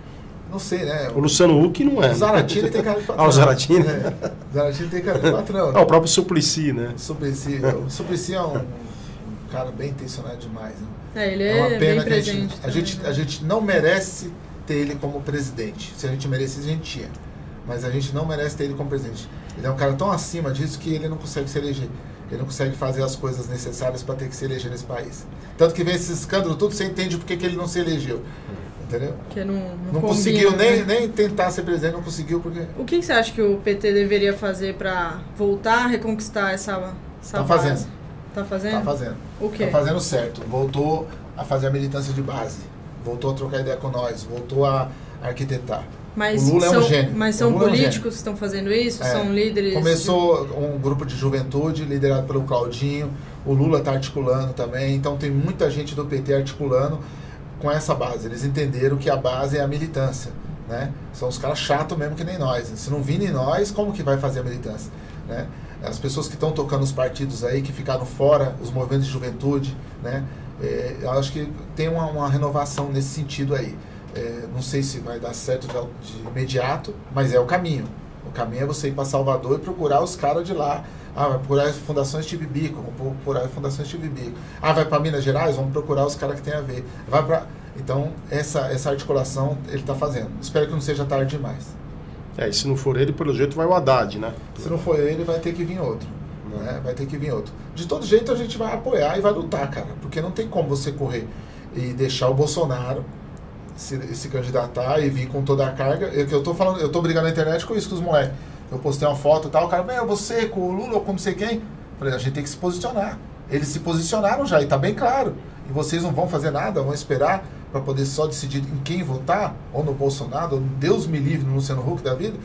Não sei, né? O Luciano Huck não é. O Zaratini tem cara de patrão. O Zaratini? O Zaratini tem cara de patrão. O próprio Suplicy, né? O Suplicy é um cara bem intencionado demais. Né? Ele é uma pena bem que presente. A gente não merece ter ele como presidente. Se a gente merecesse, a gente tinha. Mas a gente não merece ter ele como presidente. Ele é um cara tão acima disso que ele não consegue se eleger. Ele não consegue fazer as coisas necessárias para ter que se eleger nesse país. Tanto que vem esse escândalo tudo, você entende por que ele não se elegeu. Entendeu? Que não conseguiu combina, nem tentar ser presidente, não conseguiu porque... O que você acha que o PT deveria fazer para voltar a reconquistar essa Tá fazendo. Tá fazendo? Tá fazendo. O quê? Tá fazendo certo. Voltou a fazer a militância de base. Voltou a trocar ideia com nós. Voltou a arquitetar. Mas o Lula é um gênio. Mas são políticos que estão fazendo isso? São líderes? Começou um grupo de juventude liderado pelo Claudinho. O Lula está articulando também. Então tem muita gente do PT articulando com essa base. Eles entenderam que a base é a militância. Né? São os caras chatos mesmo que nem nós. Se não virem nós, como que vai fazer a militância? Né? As pessoas que estão tocando os partidos aí, que ficaram fora, os movimentos de juventude, né? Eu acho que tem uma renovação nesse sentido aí. Não sei se vai dar certo de imediato, mas é o caminho. O caminho é você ir para Salvador e procurar os caras de lá. Vai procurar as fundações Steve Biko, vamos procurar as fundações Steve Biko. Vai para Minas Gerais, vamos procurar os caras que tem a ver. Então, essa articulação ele está fazendo. Espero que não seja tarde demais. E se não for ele, pelo jeito vai o Haddad, né? Se não for ele, vai ter que vir outro. Né? Vai ter que vir outro. De todo jeito, a gente vai apoiar e vai lutar, cara. Porque não tem como você correr e deixar o Bolsonaro se candidatar e vir com toda a carga. Eu tô brigando na internet com isso, com os moleques. Eu postei uma foto e tal, o cara, você com o Lula ou com não sei quem. Falei, a gente tem que se posicionar. Eles se posicionaram já, e tá bem claro. E vocês não vão fazer nada, vão esperar para poder só decidir em quem votar, ou no Bolsonaro, ou Deus me livre, no Luciano Huck da vida.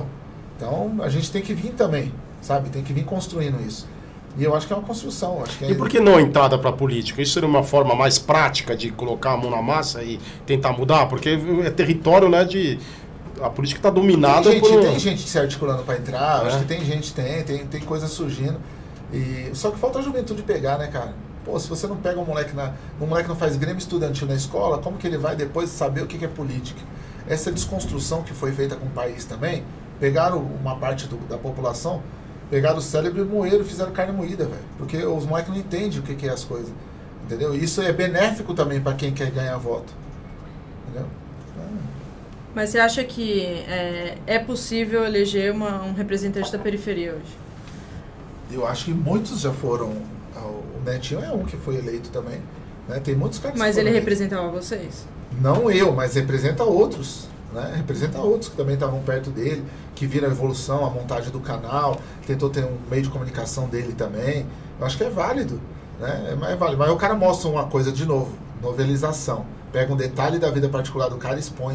Então a gente tem que vir também, sabe? Tem que vir construindo isso. E eu acho que é uma construção. E por que não a entrada para a política? Isso seria uma forma mais prática de colocar a mão na massa e tentar mudar? Porque é território, né, de a política está dominada tem gente se articulando para entrar, acho que tem gente, tem coisa surgindo. Só que falta a juventude pegar, né, cara? Pô, se você não pega um moleque não faz grêmio estudantil na escola, como que ele vai depois saber o que é política? Essa desconstrução que foi feita com o país também, pegaram uma parte da população, pegaram o cérebro e moeram, fizeram carne moída, velho. Porque os moleques não entendem o que é as coisas. Entendeu? Isso é benéfico também para quem quer ganhar voto. Entendeu? Mas você acha que é possível eleger um representante da periferia hoje? Eu acho que muitos já foram. O Netinho é um que foi eleito também. Né? Tem muitos caras. Mas ele representava vocês? Não eu, mas representa outros. Né? Representa outros que também estavam perto dele, que viram a evolução, a montagem do canal, tentou ter um meio de comunicação dele também. Eu acho que é válido. Né? É válido. Mas o cara mostra uma coisa de novo, novelização. Pega um detalhe da vida particular do cara, expõe,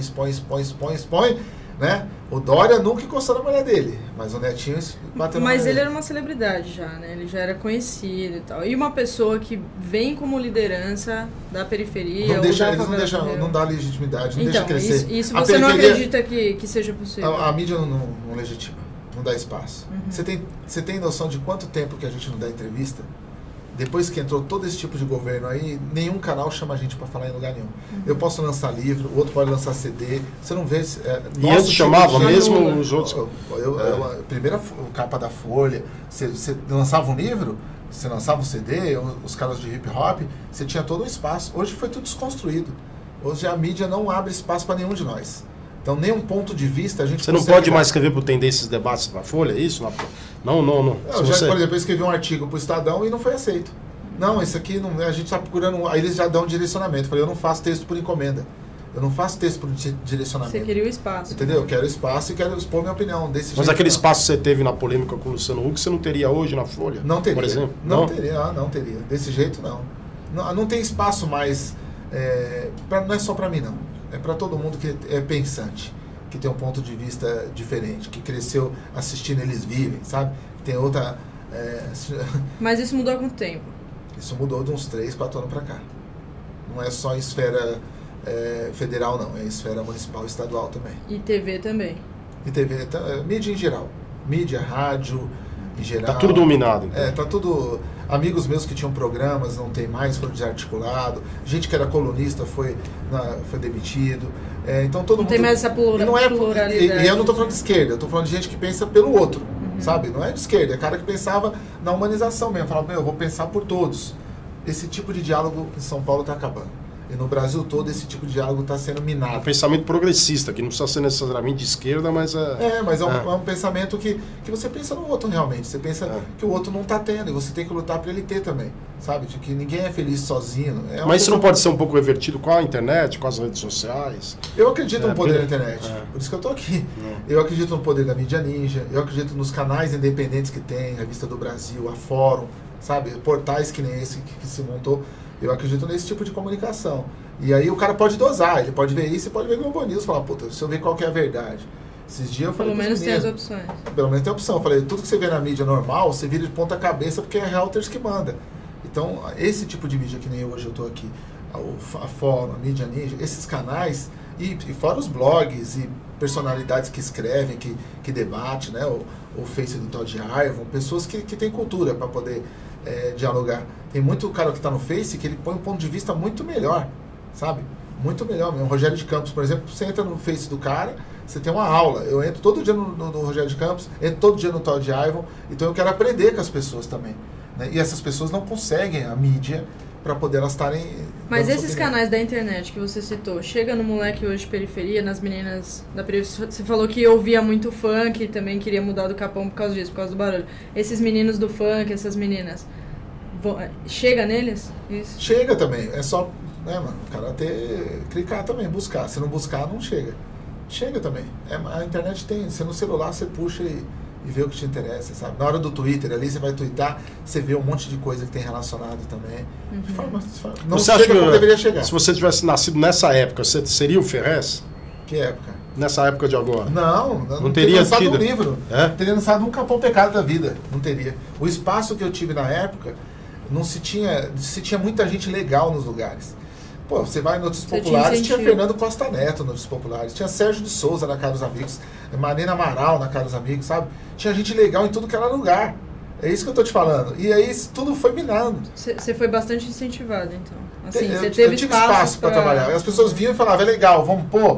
né? O Dória nunca encostou na mulher dele, mas o Netinho bateu na mulher Mas ele dele. era uma celebridade já, né? Ele já era conhecido e tal. E uma pessoa que vem como liderança da periferia... Eles não dá legitimidade, não então, deixa crescer. Isso você não acredita que seja possível? A mídia não legitima, não dá espaço. Você tem noção de quanto tempo que a gente não dá entrevista? Depois que entrou todo esse tipo de governo aí, nenhum canal chama a gente para falar em lugar nenhum. Eu posso lançar livro, o outro pode lançar CD. Você não vê... e antes chamava mesmo os outros... A primeira capa da Folha, você lançava um livro, você lançava um CD, os caras de hip hop, você tinha todo um espaço. Hoje foi tudo desconstruído. Hoje a mídia não abre espaço para nenhum de nós. Então, nem um ponto de vista a gente Você não pode mais escrever por Tendências Debates na Folha, é isso? Não. Por exemplo, eu escrevi um artigo para o Estadão e não foi aceito. Não, isso aqui não, a gente está procurando... Aí eles já dão um direcionamento. Eu falei, eu não faço texto por encomenda. Eu não faço texto por direcionamento. Você queria o espaço. Entendeu? Eu quero espaço e quero expor minha opinião. Mas aquele espaço que você teve na polêmica com o Luciano Huck, você não teria hoje na Folha? Não teria. Por exemplo? Não teria. Desse jeito, não. Não tem espaço mais... não é só para mim, não. É para todo mundo que é pensante, que tem um ponto de vista diferente, que cresceu assistindo Eles Vivem, sabe? Tem outra... Mas isso mudou há quanto tempo? Isso mudou de uns 3, 4 anos para cá. Não é só em esfera federal, não. É em esfera municipal e estadual também. E TV também? E TV, mídia em geral. Mídia, rádio, em geral. Tá tudo dominado. Então. Tá tudo... Amigos meus que tinham programas, não tem mais, foram desarticulados. Gente que era colunista foi demitido. Então todo não mundo... tem mais essa pluralidade. E eu não estou falando de esquerda, eu estou falando de gente que pensa pelo outro, sabe? Não é de esquerda, é cara que pensava na humanização mesmo. Falava, eu vou pensar por todos. Esse tipo de diálogo em São Paulo está acabando. E no Brasil todo esse tipo de diálogo está sendo minado. Um pensamento progressista, que não precisa ser necessariamente de esquerda, mas mas é um pensamento que você pensa no outro realmente. Você pensa que o outro não está tendo e você tem que lutar para ele ter também. Sabe? De que ninguém é feliz sozinho. Mas isso não pode ser um pouco revertido com a internet, com as redes sociais? Eu acredito no poder da internet. Por isso que eu estou aqui. Eu acredito no poder da mídia ninja. Eu acredito nos canais independentes que tem, a Revista do Brasil, a Fórum, sabe? Portais que nem esse que se montou. Eu acredito nesse tipo de comunicação. E aí o cara pode dosar, ele pode ver isso e pode ver Globo News e falar, puta, se eu ver qual que é a verdade. Esses dias eu falei... Pelo menos tem as opções. Pelo menos tem opção. Eu falei, tudo que você vê na mídia normal, você vira de ponta cabeça porque é a Reuters que manda. Então, esse tipo de mídia que nem hoje eu estou aqui, a Fórum, a Mídia Ninja, esses canais, e fora os blogs e personalidades que escrevem, que debatem, né? O Face do Todd Iron, pessoas que têm cultura para poder dialogar. Tem muito cara que está no Face que ele põe um ponto de vista muito melhor, sabe? Muito melhor mesmo. O Rogério de Campos, por exemplo, você entra no Face do cara, você tem uma aula. Eu entro todo dia no Rogério de Campos, entro todo dia no Todd Iron, então eu quero aprender com as pessoas também. Né? E essas pessoas não conseguem a mídia para poder elas estarem... Mas esses canais da internet que você citou, chega no moleque hoje de periferia, nas meninas da periferia, você falou que ouvia muito funk e também queria mudar do Capão por causa disso, por causa do barulho. Esses meninos do funk, essas meninas, chega neles? Isso. Chega também, é só, né, mano, o cara clicar também, buscar. Se não buscar, não chega. Chega também. A internet tem, você no celular, você puxa e vê o que te interessa, sabe? Na hora do Twitter, ali você vai twittar, você vê um monte de coisa que tem relacionado também. Não você chega como deveria chegar. Se você tivesse nascido nessa época, você seria o Ferrez? Que época? Nessa época de agora? Não teria lançado tido um livro. Não teria lançado um Capão Pecado da vida. Não teria. O espaço que eu tive na época, se tinha muita gente legal nos lugares. Pô, você vai nos Você populares, tinha tinha Fernando Costa Neto nos populares, tinha Sérgio de Souza na Caros Amigos, Marina Amaral na Caros Amigos, sabe? Tinha gente legal em tudo que era lugar. É isso que eu tô te falando. E aí tudo foi minando. Você foi bastante incentivado, então. Assim, Eu você teve tive espaço para trabalhar. E as pessoas vinham e falavam, é legal, vamos pôr.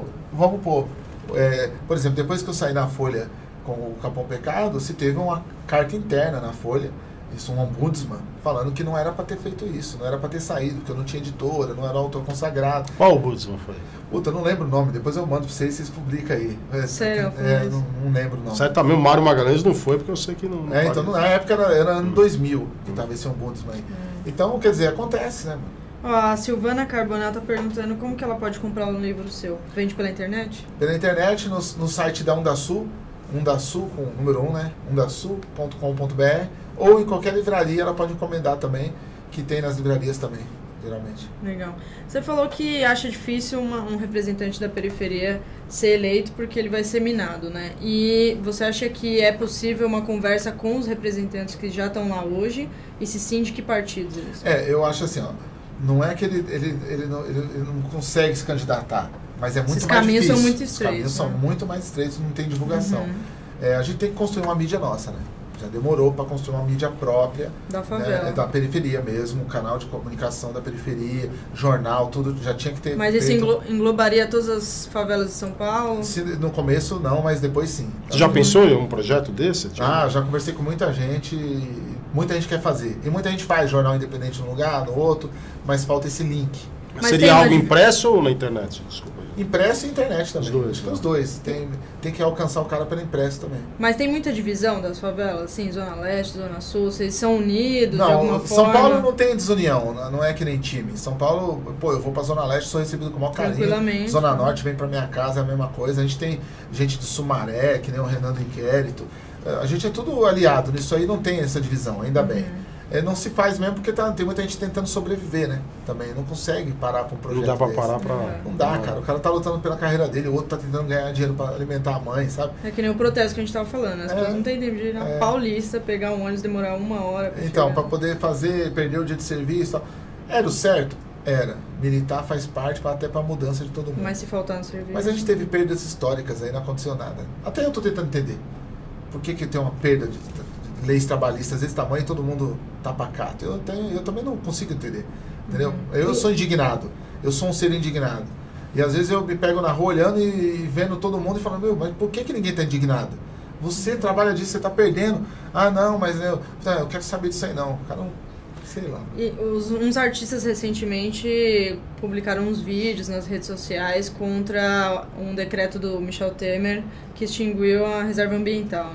Por exemplo, depois que eu saí na Folha com o Capão Pecado, se teve uma carta interna na Folha, isso, um ombudsman, falando que não era para ter feito isso, não era para ter saído, que eu não tinha editora, não era autor consagrado. Qual ombudsman foi? Puta, eu não lembro o nome, depois eu mando para vocês publicam aí. Sério? Não lembro o nome. Certamente o Mário Magalhães não foi, porque eu sei que não então na época era ano 2000 que estava esse ombudsman aí. Então, quer dizer, acontece, né, mano? Ó, a Silvana Carbonell tá perguntando como que ela pode comprar um livro seu. Vende pela internet? Pela internet, no site da Undasul, Undasul com número 1, né? undasul.com.br, ou em qualquer livraria ela pode encomendar também, que tem nas livrarias também, geralmente. Legal. Você falou que acha difícil um representante da periferia ser eleito porque ele vai ser minado, né? E você acha que é possível uma conversa com os representantes que já estão lá hoje? E se sim, de que partidos eles são? Eu acho assim, ó, não é que ele não consegue se candidatar, mas é muito Esses mais caminhos difícil. são muito Os estreitos, caminhos são né? muito mais estreitos, não tem divulgação. A gente tem que construir uma mídia nossa, né? Já demorou para construir uma mídia própria. Da favela. Né? Da periferia mesmo, um canal de comunicação da periferia, jornal, tudo já tinha que ter. Mas isso englobaria todas as favelas de São Paulo? No começo não, mas depois sim. Você já pensou em um projeto desse? Já conversei com muita gente. Muita gente quer fazer. E muita gente faz jornal independente num lugar, no outro, mas falta esse link. Mas seria algo impresso ou na internet? Desculpa. Impresso e internet também. Os dois. Acho que os dois. Tem que alcançar o cara pelo impresso também. Mas tem muita divisão das favelas, assim, Zona Leste, Zona Sul, vocês são unidos de alguma forma? São Paulo não tem desunião, não é que nem time. São Paulo, eu vou pra Zona Leste, sou recebido com o maior carinho. Zona Norte vem pra minha casa, é a mesma coisa. A gente tem gente de Sumaré, que nem o Renan do Inquérito. A gente é tudo aliado, nisso aí não tem essa divisão, ainda bem. Não se faz mesmo porque tem muita gente tentando sobreviver, né? Também não consegue parar com um projeto Não dá pra desse. parar pra... Não dá, cara. O cara tá lutando pela carreira dele, o outro tá tentando ganhar dinheiro pra alimentar a mãe, sabe? É que nem o protesto que a gente tava falando. As pessoas não têm tempo de ir na Paulista, pegar um ônibus, demorar 1 hora pra Então, chegar. pra poder perder o dia de serviço e tal. Era o certo? Era. Militar faz parte até pra mudança de todo mundo. Mas se faltar no serviço... Mas a gente teve perdas históricas aí, não aconteceu nada. Até eu tô tentando entender. Por que tem uma perda de leis trabalhistas desse tamanho e todo mundo tá pacato? Eu também não consigo entender. Entendeu? Eu sou indignado. Eu sou um ser indignado. E às vezes eu me pego na rua olhando e vendo todo mundo e falando, mas por que ninguém tá indignado? Você trabalha disso, você tá perdendo. Ah, não, mas eu quero saber disso aí não. O cara não... Sei lá. E uns artistas recentemente publicaram uns vídeos nas redes sociais contra um decreto do Michel Temer que extinguiu a reserva ambiental,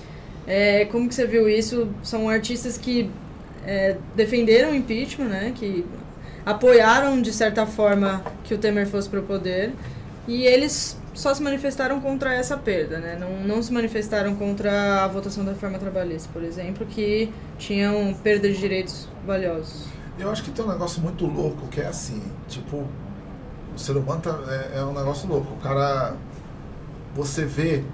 né? Como que você viu isso? São artistas que defenderam o impeachment, né? Que apoiaram, de certa forma, que o Temer fosse pro poder, e eles só se manifestaram contra essa perda, né? Não se manifestaram contra a votação da reforma trabalhista, por exemplo, que tinham perda de direitos valiosos. Eu acho que tem um negócio muito louco que é assim, tipo, o ser humano é um negócio louco. O cara, você vê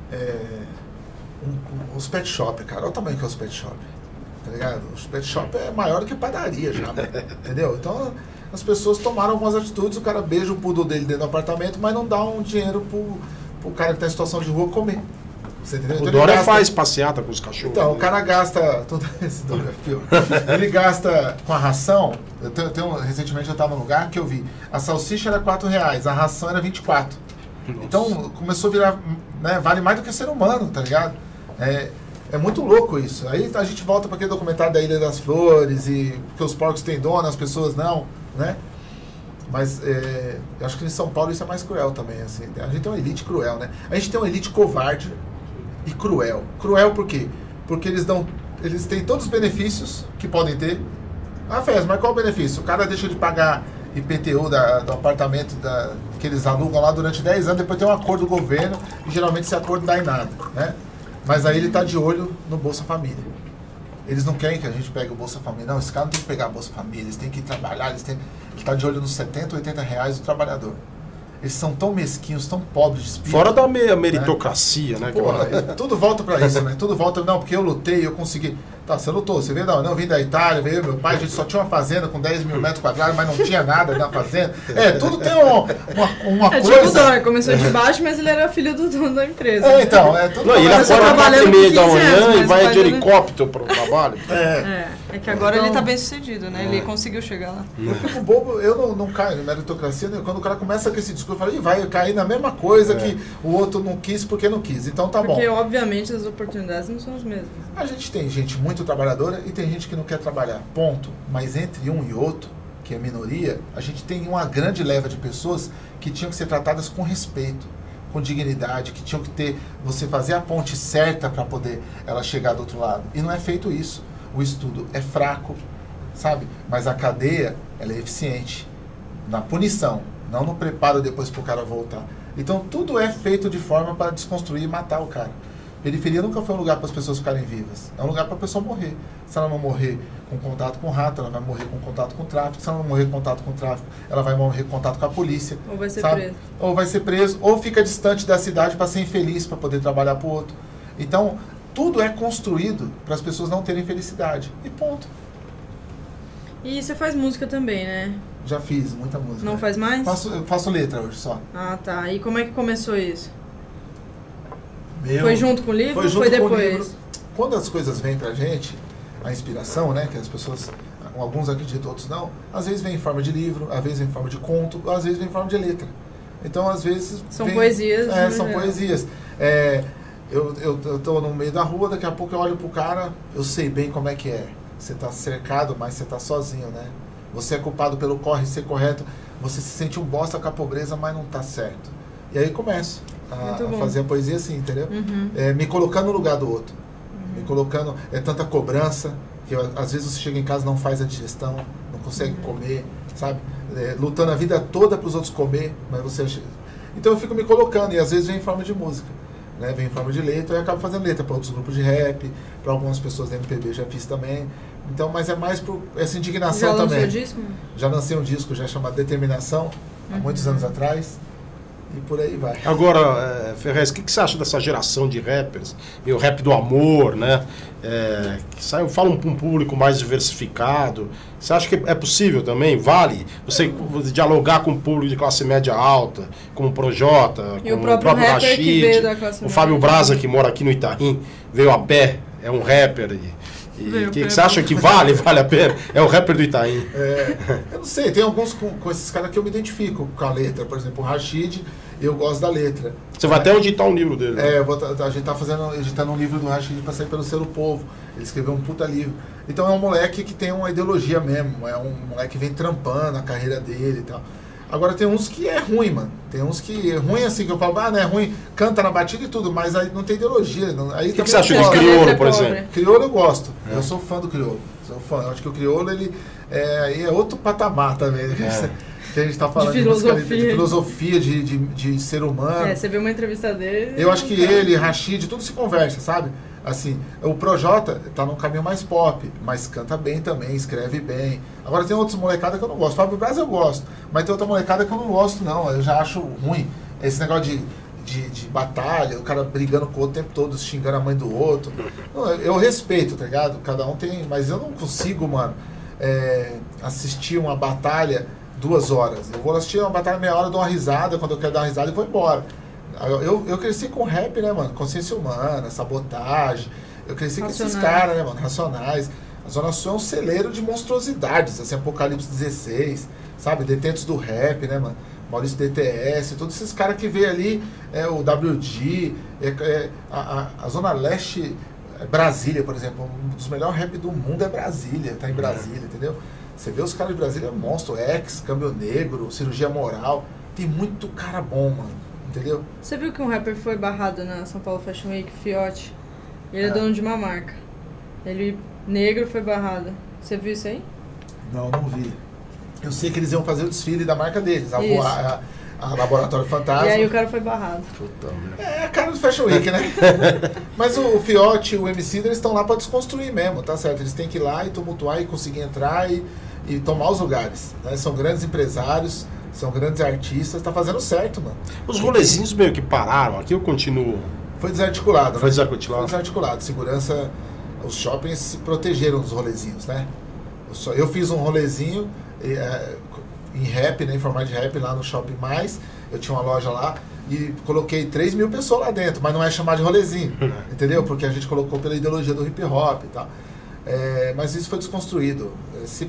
os pet shop, cara, olha o tamanho que é os pet shop, tá ligado? Os pet shop é maior do que padaria já, entendeu? Então as pessoas tomaram algumas atitudes, o cara beija o poodle dele dentro do apartamento, mas não dá um dinheiro pro cara que tá em situação de rua comer. Você entendeu? O Dória faz passeata com os cachorros. Então, o cara gasta... Esse Dória é pior. Ele gasta com a ração... Recentemente eu estava num lugar que eu vi. A salsicha era R$4, a ração era 24. Nossa. Então, começou a virar... Né, vale mais do que ser humano, tá ligado? É muito louco isso. Aí a gente volta para aquele documentário da Ilha das Flores, e que os porcos têm dono, as pessoas não, né? Mas eu acho que em São Paulo isso é mais cruel também, assim. A gente tem uma elite cruel, né? A gente tem uma elite covarde e cruel. Cruel por quê? Porque eles têm todos os benefícios que podem ter. Ah, Fez, mas qual o benefício? O cara deixa de pagar IPTU do apartamento que eles alugam lá durante 10 anos, depois tem um acordo do governo, e geralmente esse acordo não dá em nada, né? Mas aí ele está de olho no Bolsa Família. Eles não querem que a gente pegue o Bolsa Família. Não, esse cara não tem que pegar a Bolsa Família, eles têm que ir trabalhar, ele está de olho nos R$70, R$80 do trabalhador. Eles são tão mesquinhos, tão pobres de espírito. Fora da meritocracia, né? Porra, tudo volta para isso, né? Tudo volta, não, porque eu lutei, eu consegui. Tá, você lutou, você veio da onde? Não, eu vim da Itália, veio meu pai, a gente só tinha uma fazenda com 10 mil metros quadrados, mas não tinha nada na fazenda. Tudo tem uma coisa. Tipo o Dória, começou de baixo, mas ele era filho do dono da empresa. Então, tudo. Não, ele acorda 4h30 da manhã e vai de helicóptero para o trabalho. É que agora ele tá bem sucedido, né? Ele conseguiu chegar lá. Eu fico bobo, eu não caio na meritocracia, né? Quando o cara começa com esse discurso, eu falo, vai cair na mesma coisa que o outro não quis porque não quis. Então tá bom. Porque, obviamente, as oportunidades não são as mesmas. A gente tem gente muito trabalhadora e tem gente que não quer trabalhar, ponto. Mas entre um e outro, que é minoria, a gente tem uma grande leva de pessoas que tinham que ser tratadas com respeito, com dignidade, que tinham que ter, você fazer a ponte certa para poder ela chegar do outro lado. E não é feito isso. O estudo é fraco, sabe? Mas a cadeia, ela é eficiente na punição, não no preparo depois para o cara voltar. Então tudo é feito de forma para desconstruir e matar o cara. Periferia nunca foi um lugar para as pessoas ficarem vivas. É um lugar para a pessoa morrer. Se ela não morrer com contato com rato, ela vai morrer com contato com tráfico. Se ela não morrer com contato com tráfico, ela vai morrer com contato com a polícia. Ou vai ser sabe? preso. Ou vai ser preso, ou fica distante da cidade para ser infeliz, para poder trabalhar para o outro. Então, tudo é construído para as pessoas não terem felicidade. E ponto. E você faz música também, né? Já fiz muita música. Não faz mais? Faço letra hoje só. Ah, tá. E como é que começou isso? Meu, foi junto com o livro ou junto foi com depois? o livro. Quando as coisas vêm pra gente, a inspiração, né? Que as pessoas, alguns acreditam, outros não. Às vezes vem em forma de livro, às vezes vem em forma de conto, às vezes vem em forma de letra. Então, às vezes... São poesias. São poesias. Eu tô no meio da rua, daqui a pouco eu olho pro cara, eu sei bem como é que é. Você tá cercado, mas você tá sozinho, né? Você é culpado pelo corre ser correto, você se sente um bosta com a pobreza, mas não tá certo. E aí começo a fazer a poesia assim, entendeu? Me colocando no lugar do outro. Me colocando, tanta cobrança, que às vezes você chega em casa e não faz a digestão, não consegue comer, sabe? Lutando a vida toda para os outros comer, mas você... Então eu fico me colocando, e às vezes vem em forma de música. Né, vem em forma de letra, e eu acabo fazendo letra para outros grupos de rap, para algumas pessoas da MPB já fiz também. Então, mas é mais por essa indignação também. Já lancei o disco? Já lancei um disco já chamado Determinação, há muitos anos atrás, e por aí vai. Agora, Ferrez, o que você acha dessa geração de rappers? E o rap do amor, né? Que falam para um público mais diversificado. Você acha que é possível também? Vale você dialogar com o público de classe média alta, como o Projota, como o próprio Rashid, o Fábio Braza, que mora aqui no Itaim, veio a pé, é um rapper. O que você acha que vale a pena? É o rapper do Itaim. Eu não sei, tem alguns com esses caras que eu me identifico com a letra. Por exemplo, o Rashid, eu gosto da letra. Você vai até editar um livro dele. Né? A gente tá editando um livro do Rashid para sair pelo Selo Povo. Ele escreveu um puta livro. Então é um moleque que tem uma ideologia mesmo. É um moleque que vem trampando a carreira dele e tal. Agora tem uns que é ruim, mano. Tem uns que é ruim assim, que eu falo, não é ruim, canta na batida e tudo, mas aí não tem ideologia. Não, aí o que você acha de Criolo, por exemplo? Criolo eu gosto. Eu sou fã do Criolo. Sou fã. Eu acho que o Criolo, ele é outro patamar também. Que a gente tá falando de filosofia, de ser humano. Você viu uma entrevista dele. Eu acho que ele, Rashid, tudo se conversa, sabe? Assim, o Projota tá num caminho mais pop, mas canta bem também, escreve bem. Agora tem outros molecada que eu não gosto. Fábio Braz eu gosto, mas tem outra molecada que eu não gosto, não. Eu já acho ruim. Esse negócio de batalha, o cara brigando com o outro o tempo todo, xingando a mãe do outro. Eu respeito, tá ligado? Cada um tem... Mas eu não consigo, mano, assistir uma batalha 2 horas. Eu vou assistir uma batalha meia hora, dou uma risada, quando eu quero dar uma risada e vou embora. Eu cresci com rap, né, mano? Consciência Humana, Sabotagem. Eu cresci com esses caras, né, mano? Racionais. A Zona Sul é um celeiro de monstruosidades, assim, Apocalipse 16, sabe? Detentos do rap, né, mano? Maurício DTS, todos esses caras que veio ali, o WG, a Zona Leste, Brasília, por exemplo. Um dos melhores rap do mundo é Brasília, tá em Brasília, entendeu? Você vê os caras de Brasília, monstro, Câmbio Negro, Cirurgia Moral. Tem muito cara bom, mano. Entendeu? Você viu que um rapper foi barrado na São Paulo Fashion Week, Fiote? Ele é dono de uma marca. Ele, negro, foi barrado. Você viu isso aí? Não vi. Eu sei que eles iam fazer o desfile da marca deles, a Laboratório Fantasma. E aí o cara foi barrado. É a cara do Fashion Week, né? Mas o Fiote e o MC, eles estão lá para desconstruir mesmo, tá certo? Eles têm que ir lá e tumultuar e conseguir entrar e tomar os lugares. Né? São grandes empresários, são grandes artistas, tá fazendo certo, mano. Os rolezinhos meio que pararam, aqui eu continuo. Foi desarticulado, né? Foi desarticulado. Segurança os shoppings se protegeram dos rolezinhos, né? Eu fiz um rolezinho em rap, né, em formato de rap lá no Shopping Mais. Eu tinha uma loja lá e coloquei 3 mil pessoas lá dentro, mas não é chamado de rolezinho, entendeu? Porque a gente colocou pela ideologia do hip hop e tal. Mas isso foi desconstruído. Se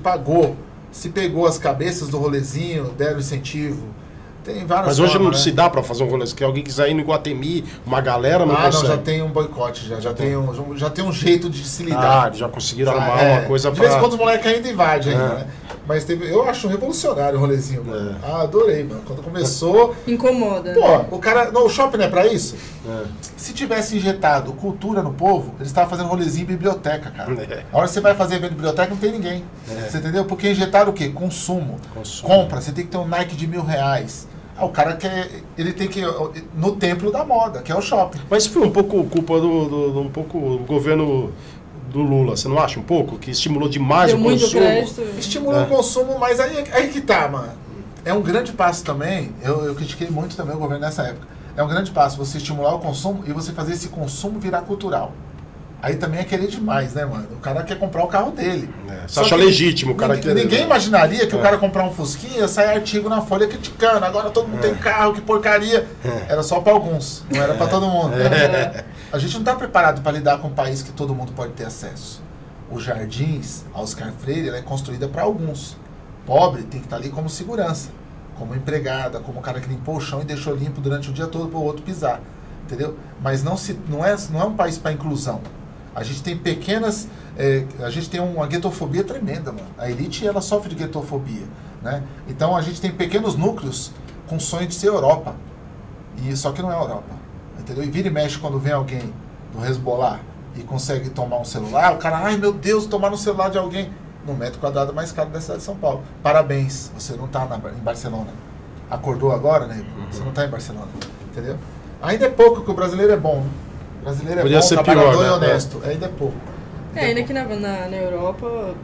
pegou as cabeças do rolezinho, deram incentivo. Tem várias Mas hoje formas, não né? se dá para fazer um rolê. Se alguém quiser ir no Iguatemi, uma galera não consegue. Não, já tem um boicote, já tem um jeito de se lidar. Já conseguiram arrumar uma coisa de pra... vez em quando os moleques ainda invadem ainda, né? Mas eu acho revolucionário o rolezinho, mano. Adorei, mano. Quando começou... Incomoda. Pô, o cara... Não, o shopping não é pra isso? Se tivesse injetado cultura no povo, eles estavam fazendo rolezinho em biblioteca, cara. A hora que você vai fazer evento em biblioteca, não tem ninguém. Você entendeu? Porque injetaram o quê? Consumo. Compra. Você tem que ter um Nike de R$1.000. O cara ele tem que ir no templo da moda, que é o shopping. Mas foi um pouco culpa do governo do Lula, você não acha um pouco? Que estimulou demais Deu o muito consumo? crédito. Estimulou o consumo, mas aí que tá, mano. É um grande passo também, eu critiquei muito também o governo nessa época. É um grande passo você estimular o consumo e você fazer esse consumo virar cultural. Aí também é querer demais, né, mano? O cara quer comprar o carro dele. Você acha legítimo o cara querer. Ninguém imaginaria que o cara comprar um Fusquinha sair artigo na Folha criticando. Agora todo mundo tem carro, que porcaria. Era só para alguns, não era para todo mundo. A gente não está preparado para lidar com um país que todo mundo pode ter acesso. Os Jardins, a Oscar Freire, ela é construída para alguns. Pobre tem que estar ali como segurança, como empregada, como o cara que limpou o chão e deixou limpo durante o dia todo para o outro pisar. Entendeu? Mas não é um país para inclusão. A gente tem pequenas... a gente tem uma guetofobia tremenda, mano. A elite, ela sofre de guetofobia, né? Então, a gente tem pequenos núcleos com sonho de ser Europa. Só que não é Europa, entendeu? E vira e mexe quando vem alguém do Hezbollah e consegue tomar um celular, o cara, ai meu Deus, tomar no celular de alguém no metro quadrado mais caro da cidade de São Paulo. Parabéns, você não está em Barcelona. Acordou agora, né? Você não está em Barcelona, entendeu? Ainda é pouco, que o brasileiro é bom, né? O brasileiro é Podia bom, ser trabalhador pior, né? e honesto. Ainda é pouco. Ainda que na Europa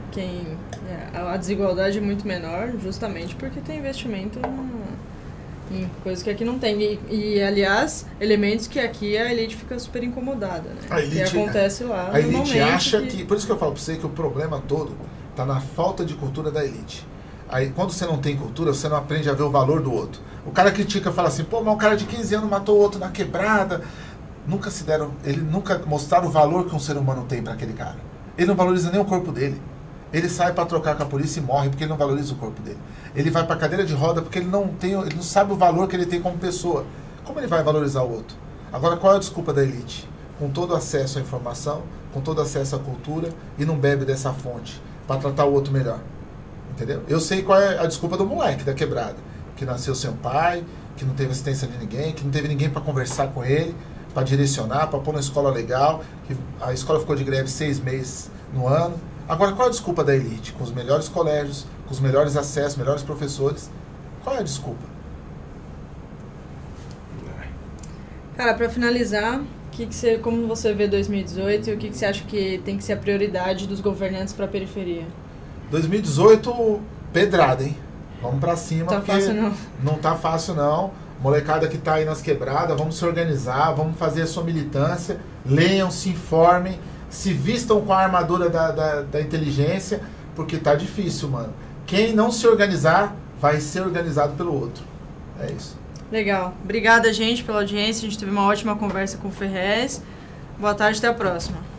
a desigualdade é muito menor, justamente porque tem investimento em coisas que aqui não tem. E, aliás, elementos que aqui a elite fica super incomodada, né? A elite, que acontece lá. A elite acha que... Por isso que eu falo pra você que o problema todo tá na falta de cultura da elite. Aí, quando você não tem cultura, você não aprende a ver o valor do outro. O cara critica, fala assim, pô, mas um cara de 15 anos matou o outro na quebrada. Ele nunca mostraram o valor que um ser humano tem para aquele cara. Ele não valoriza nem o corpo dele. Ele sai para trocar com a polícia e morre porque ele não valoriza o corpo dele. Ele vai para cadeira de roda porque ele não sabe o valor que ele tem como pessoa. Como ele vai valorizar o outro? Agora, qual é a desculpa da elite? Com todo acesso à informação, com todo acesso à cultura, e não bebe dessa fonte para tratar o outro melhor. Entendeu? Eu sei qual é a desculpa do moleque da quebrada, que nasceu sem pai, que não teve assistência de ninguém, que não teve ninguém para conversar com ele, para direcionar, para pôr na escola legal, que a escola ficou de greve 6 meses no ano. Agora, qual é a desculpa da elite? Com os melhores colégios, com os melhores acessos, melhores professores. Qual é a desculpa? Cara, para finalizar, como você vê 2018 e o que você acha que tem que ser a prioridade dos governantes para a periferia? 2018, pedrada, hein? Vamos para cima. Não tá fácil, não. Não tá fácil, não. Molecada que tá aí nas quebradas, vamos se organizar, vamos fazer a sua militância, leiam, se informem, se vistam com a armadura da inteligência, porque tá difícil, mano. Quem não se organizar, vai ser organizado pelo outro. É isso. Legal. Obrigada, gente, pela audiência. A gente teve uma ótima conversa com o Ferrez. Boa tarde, até a próxima.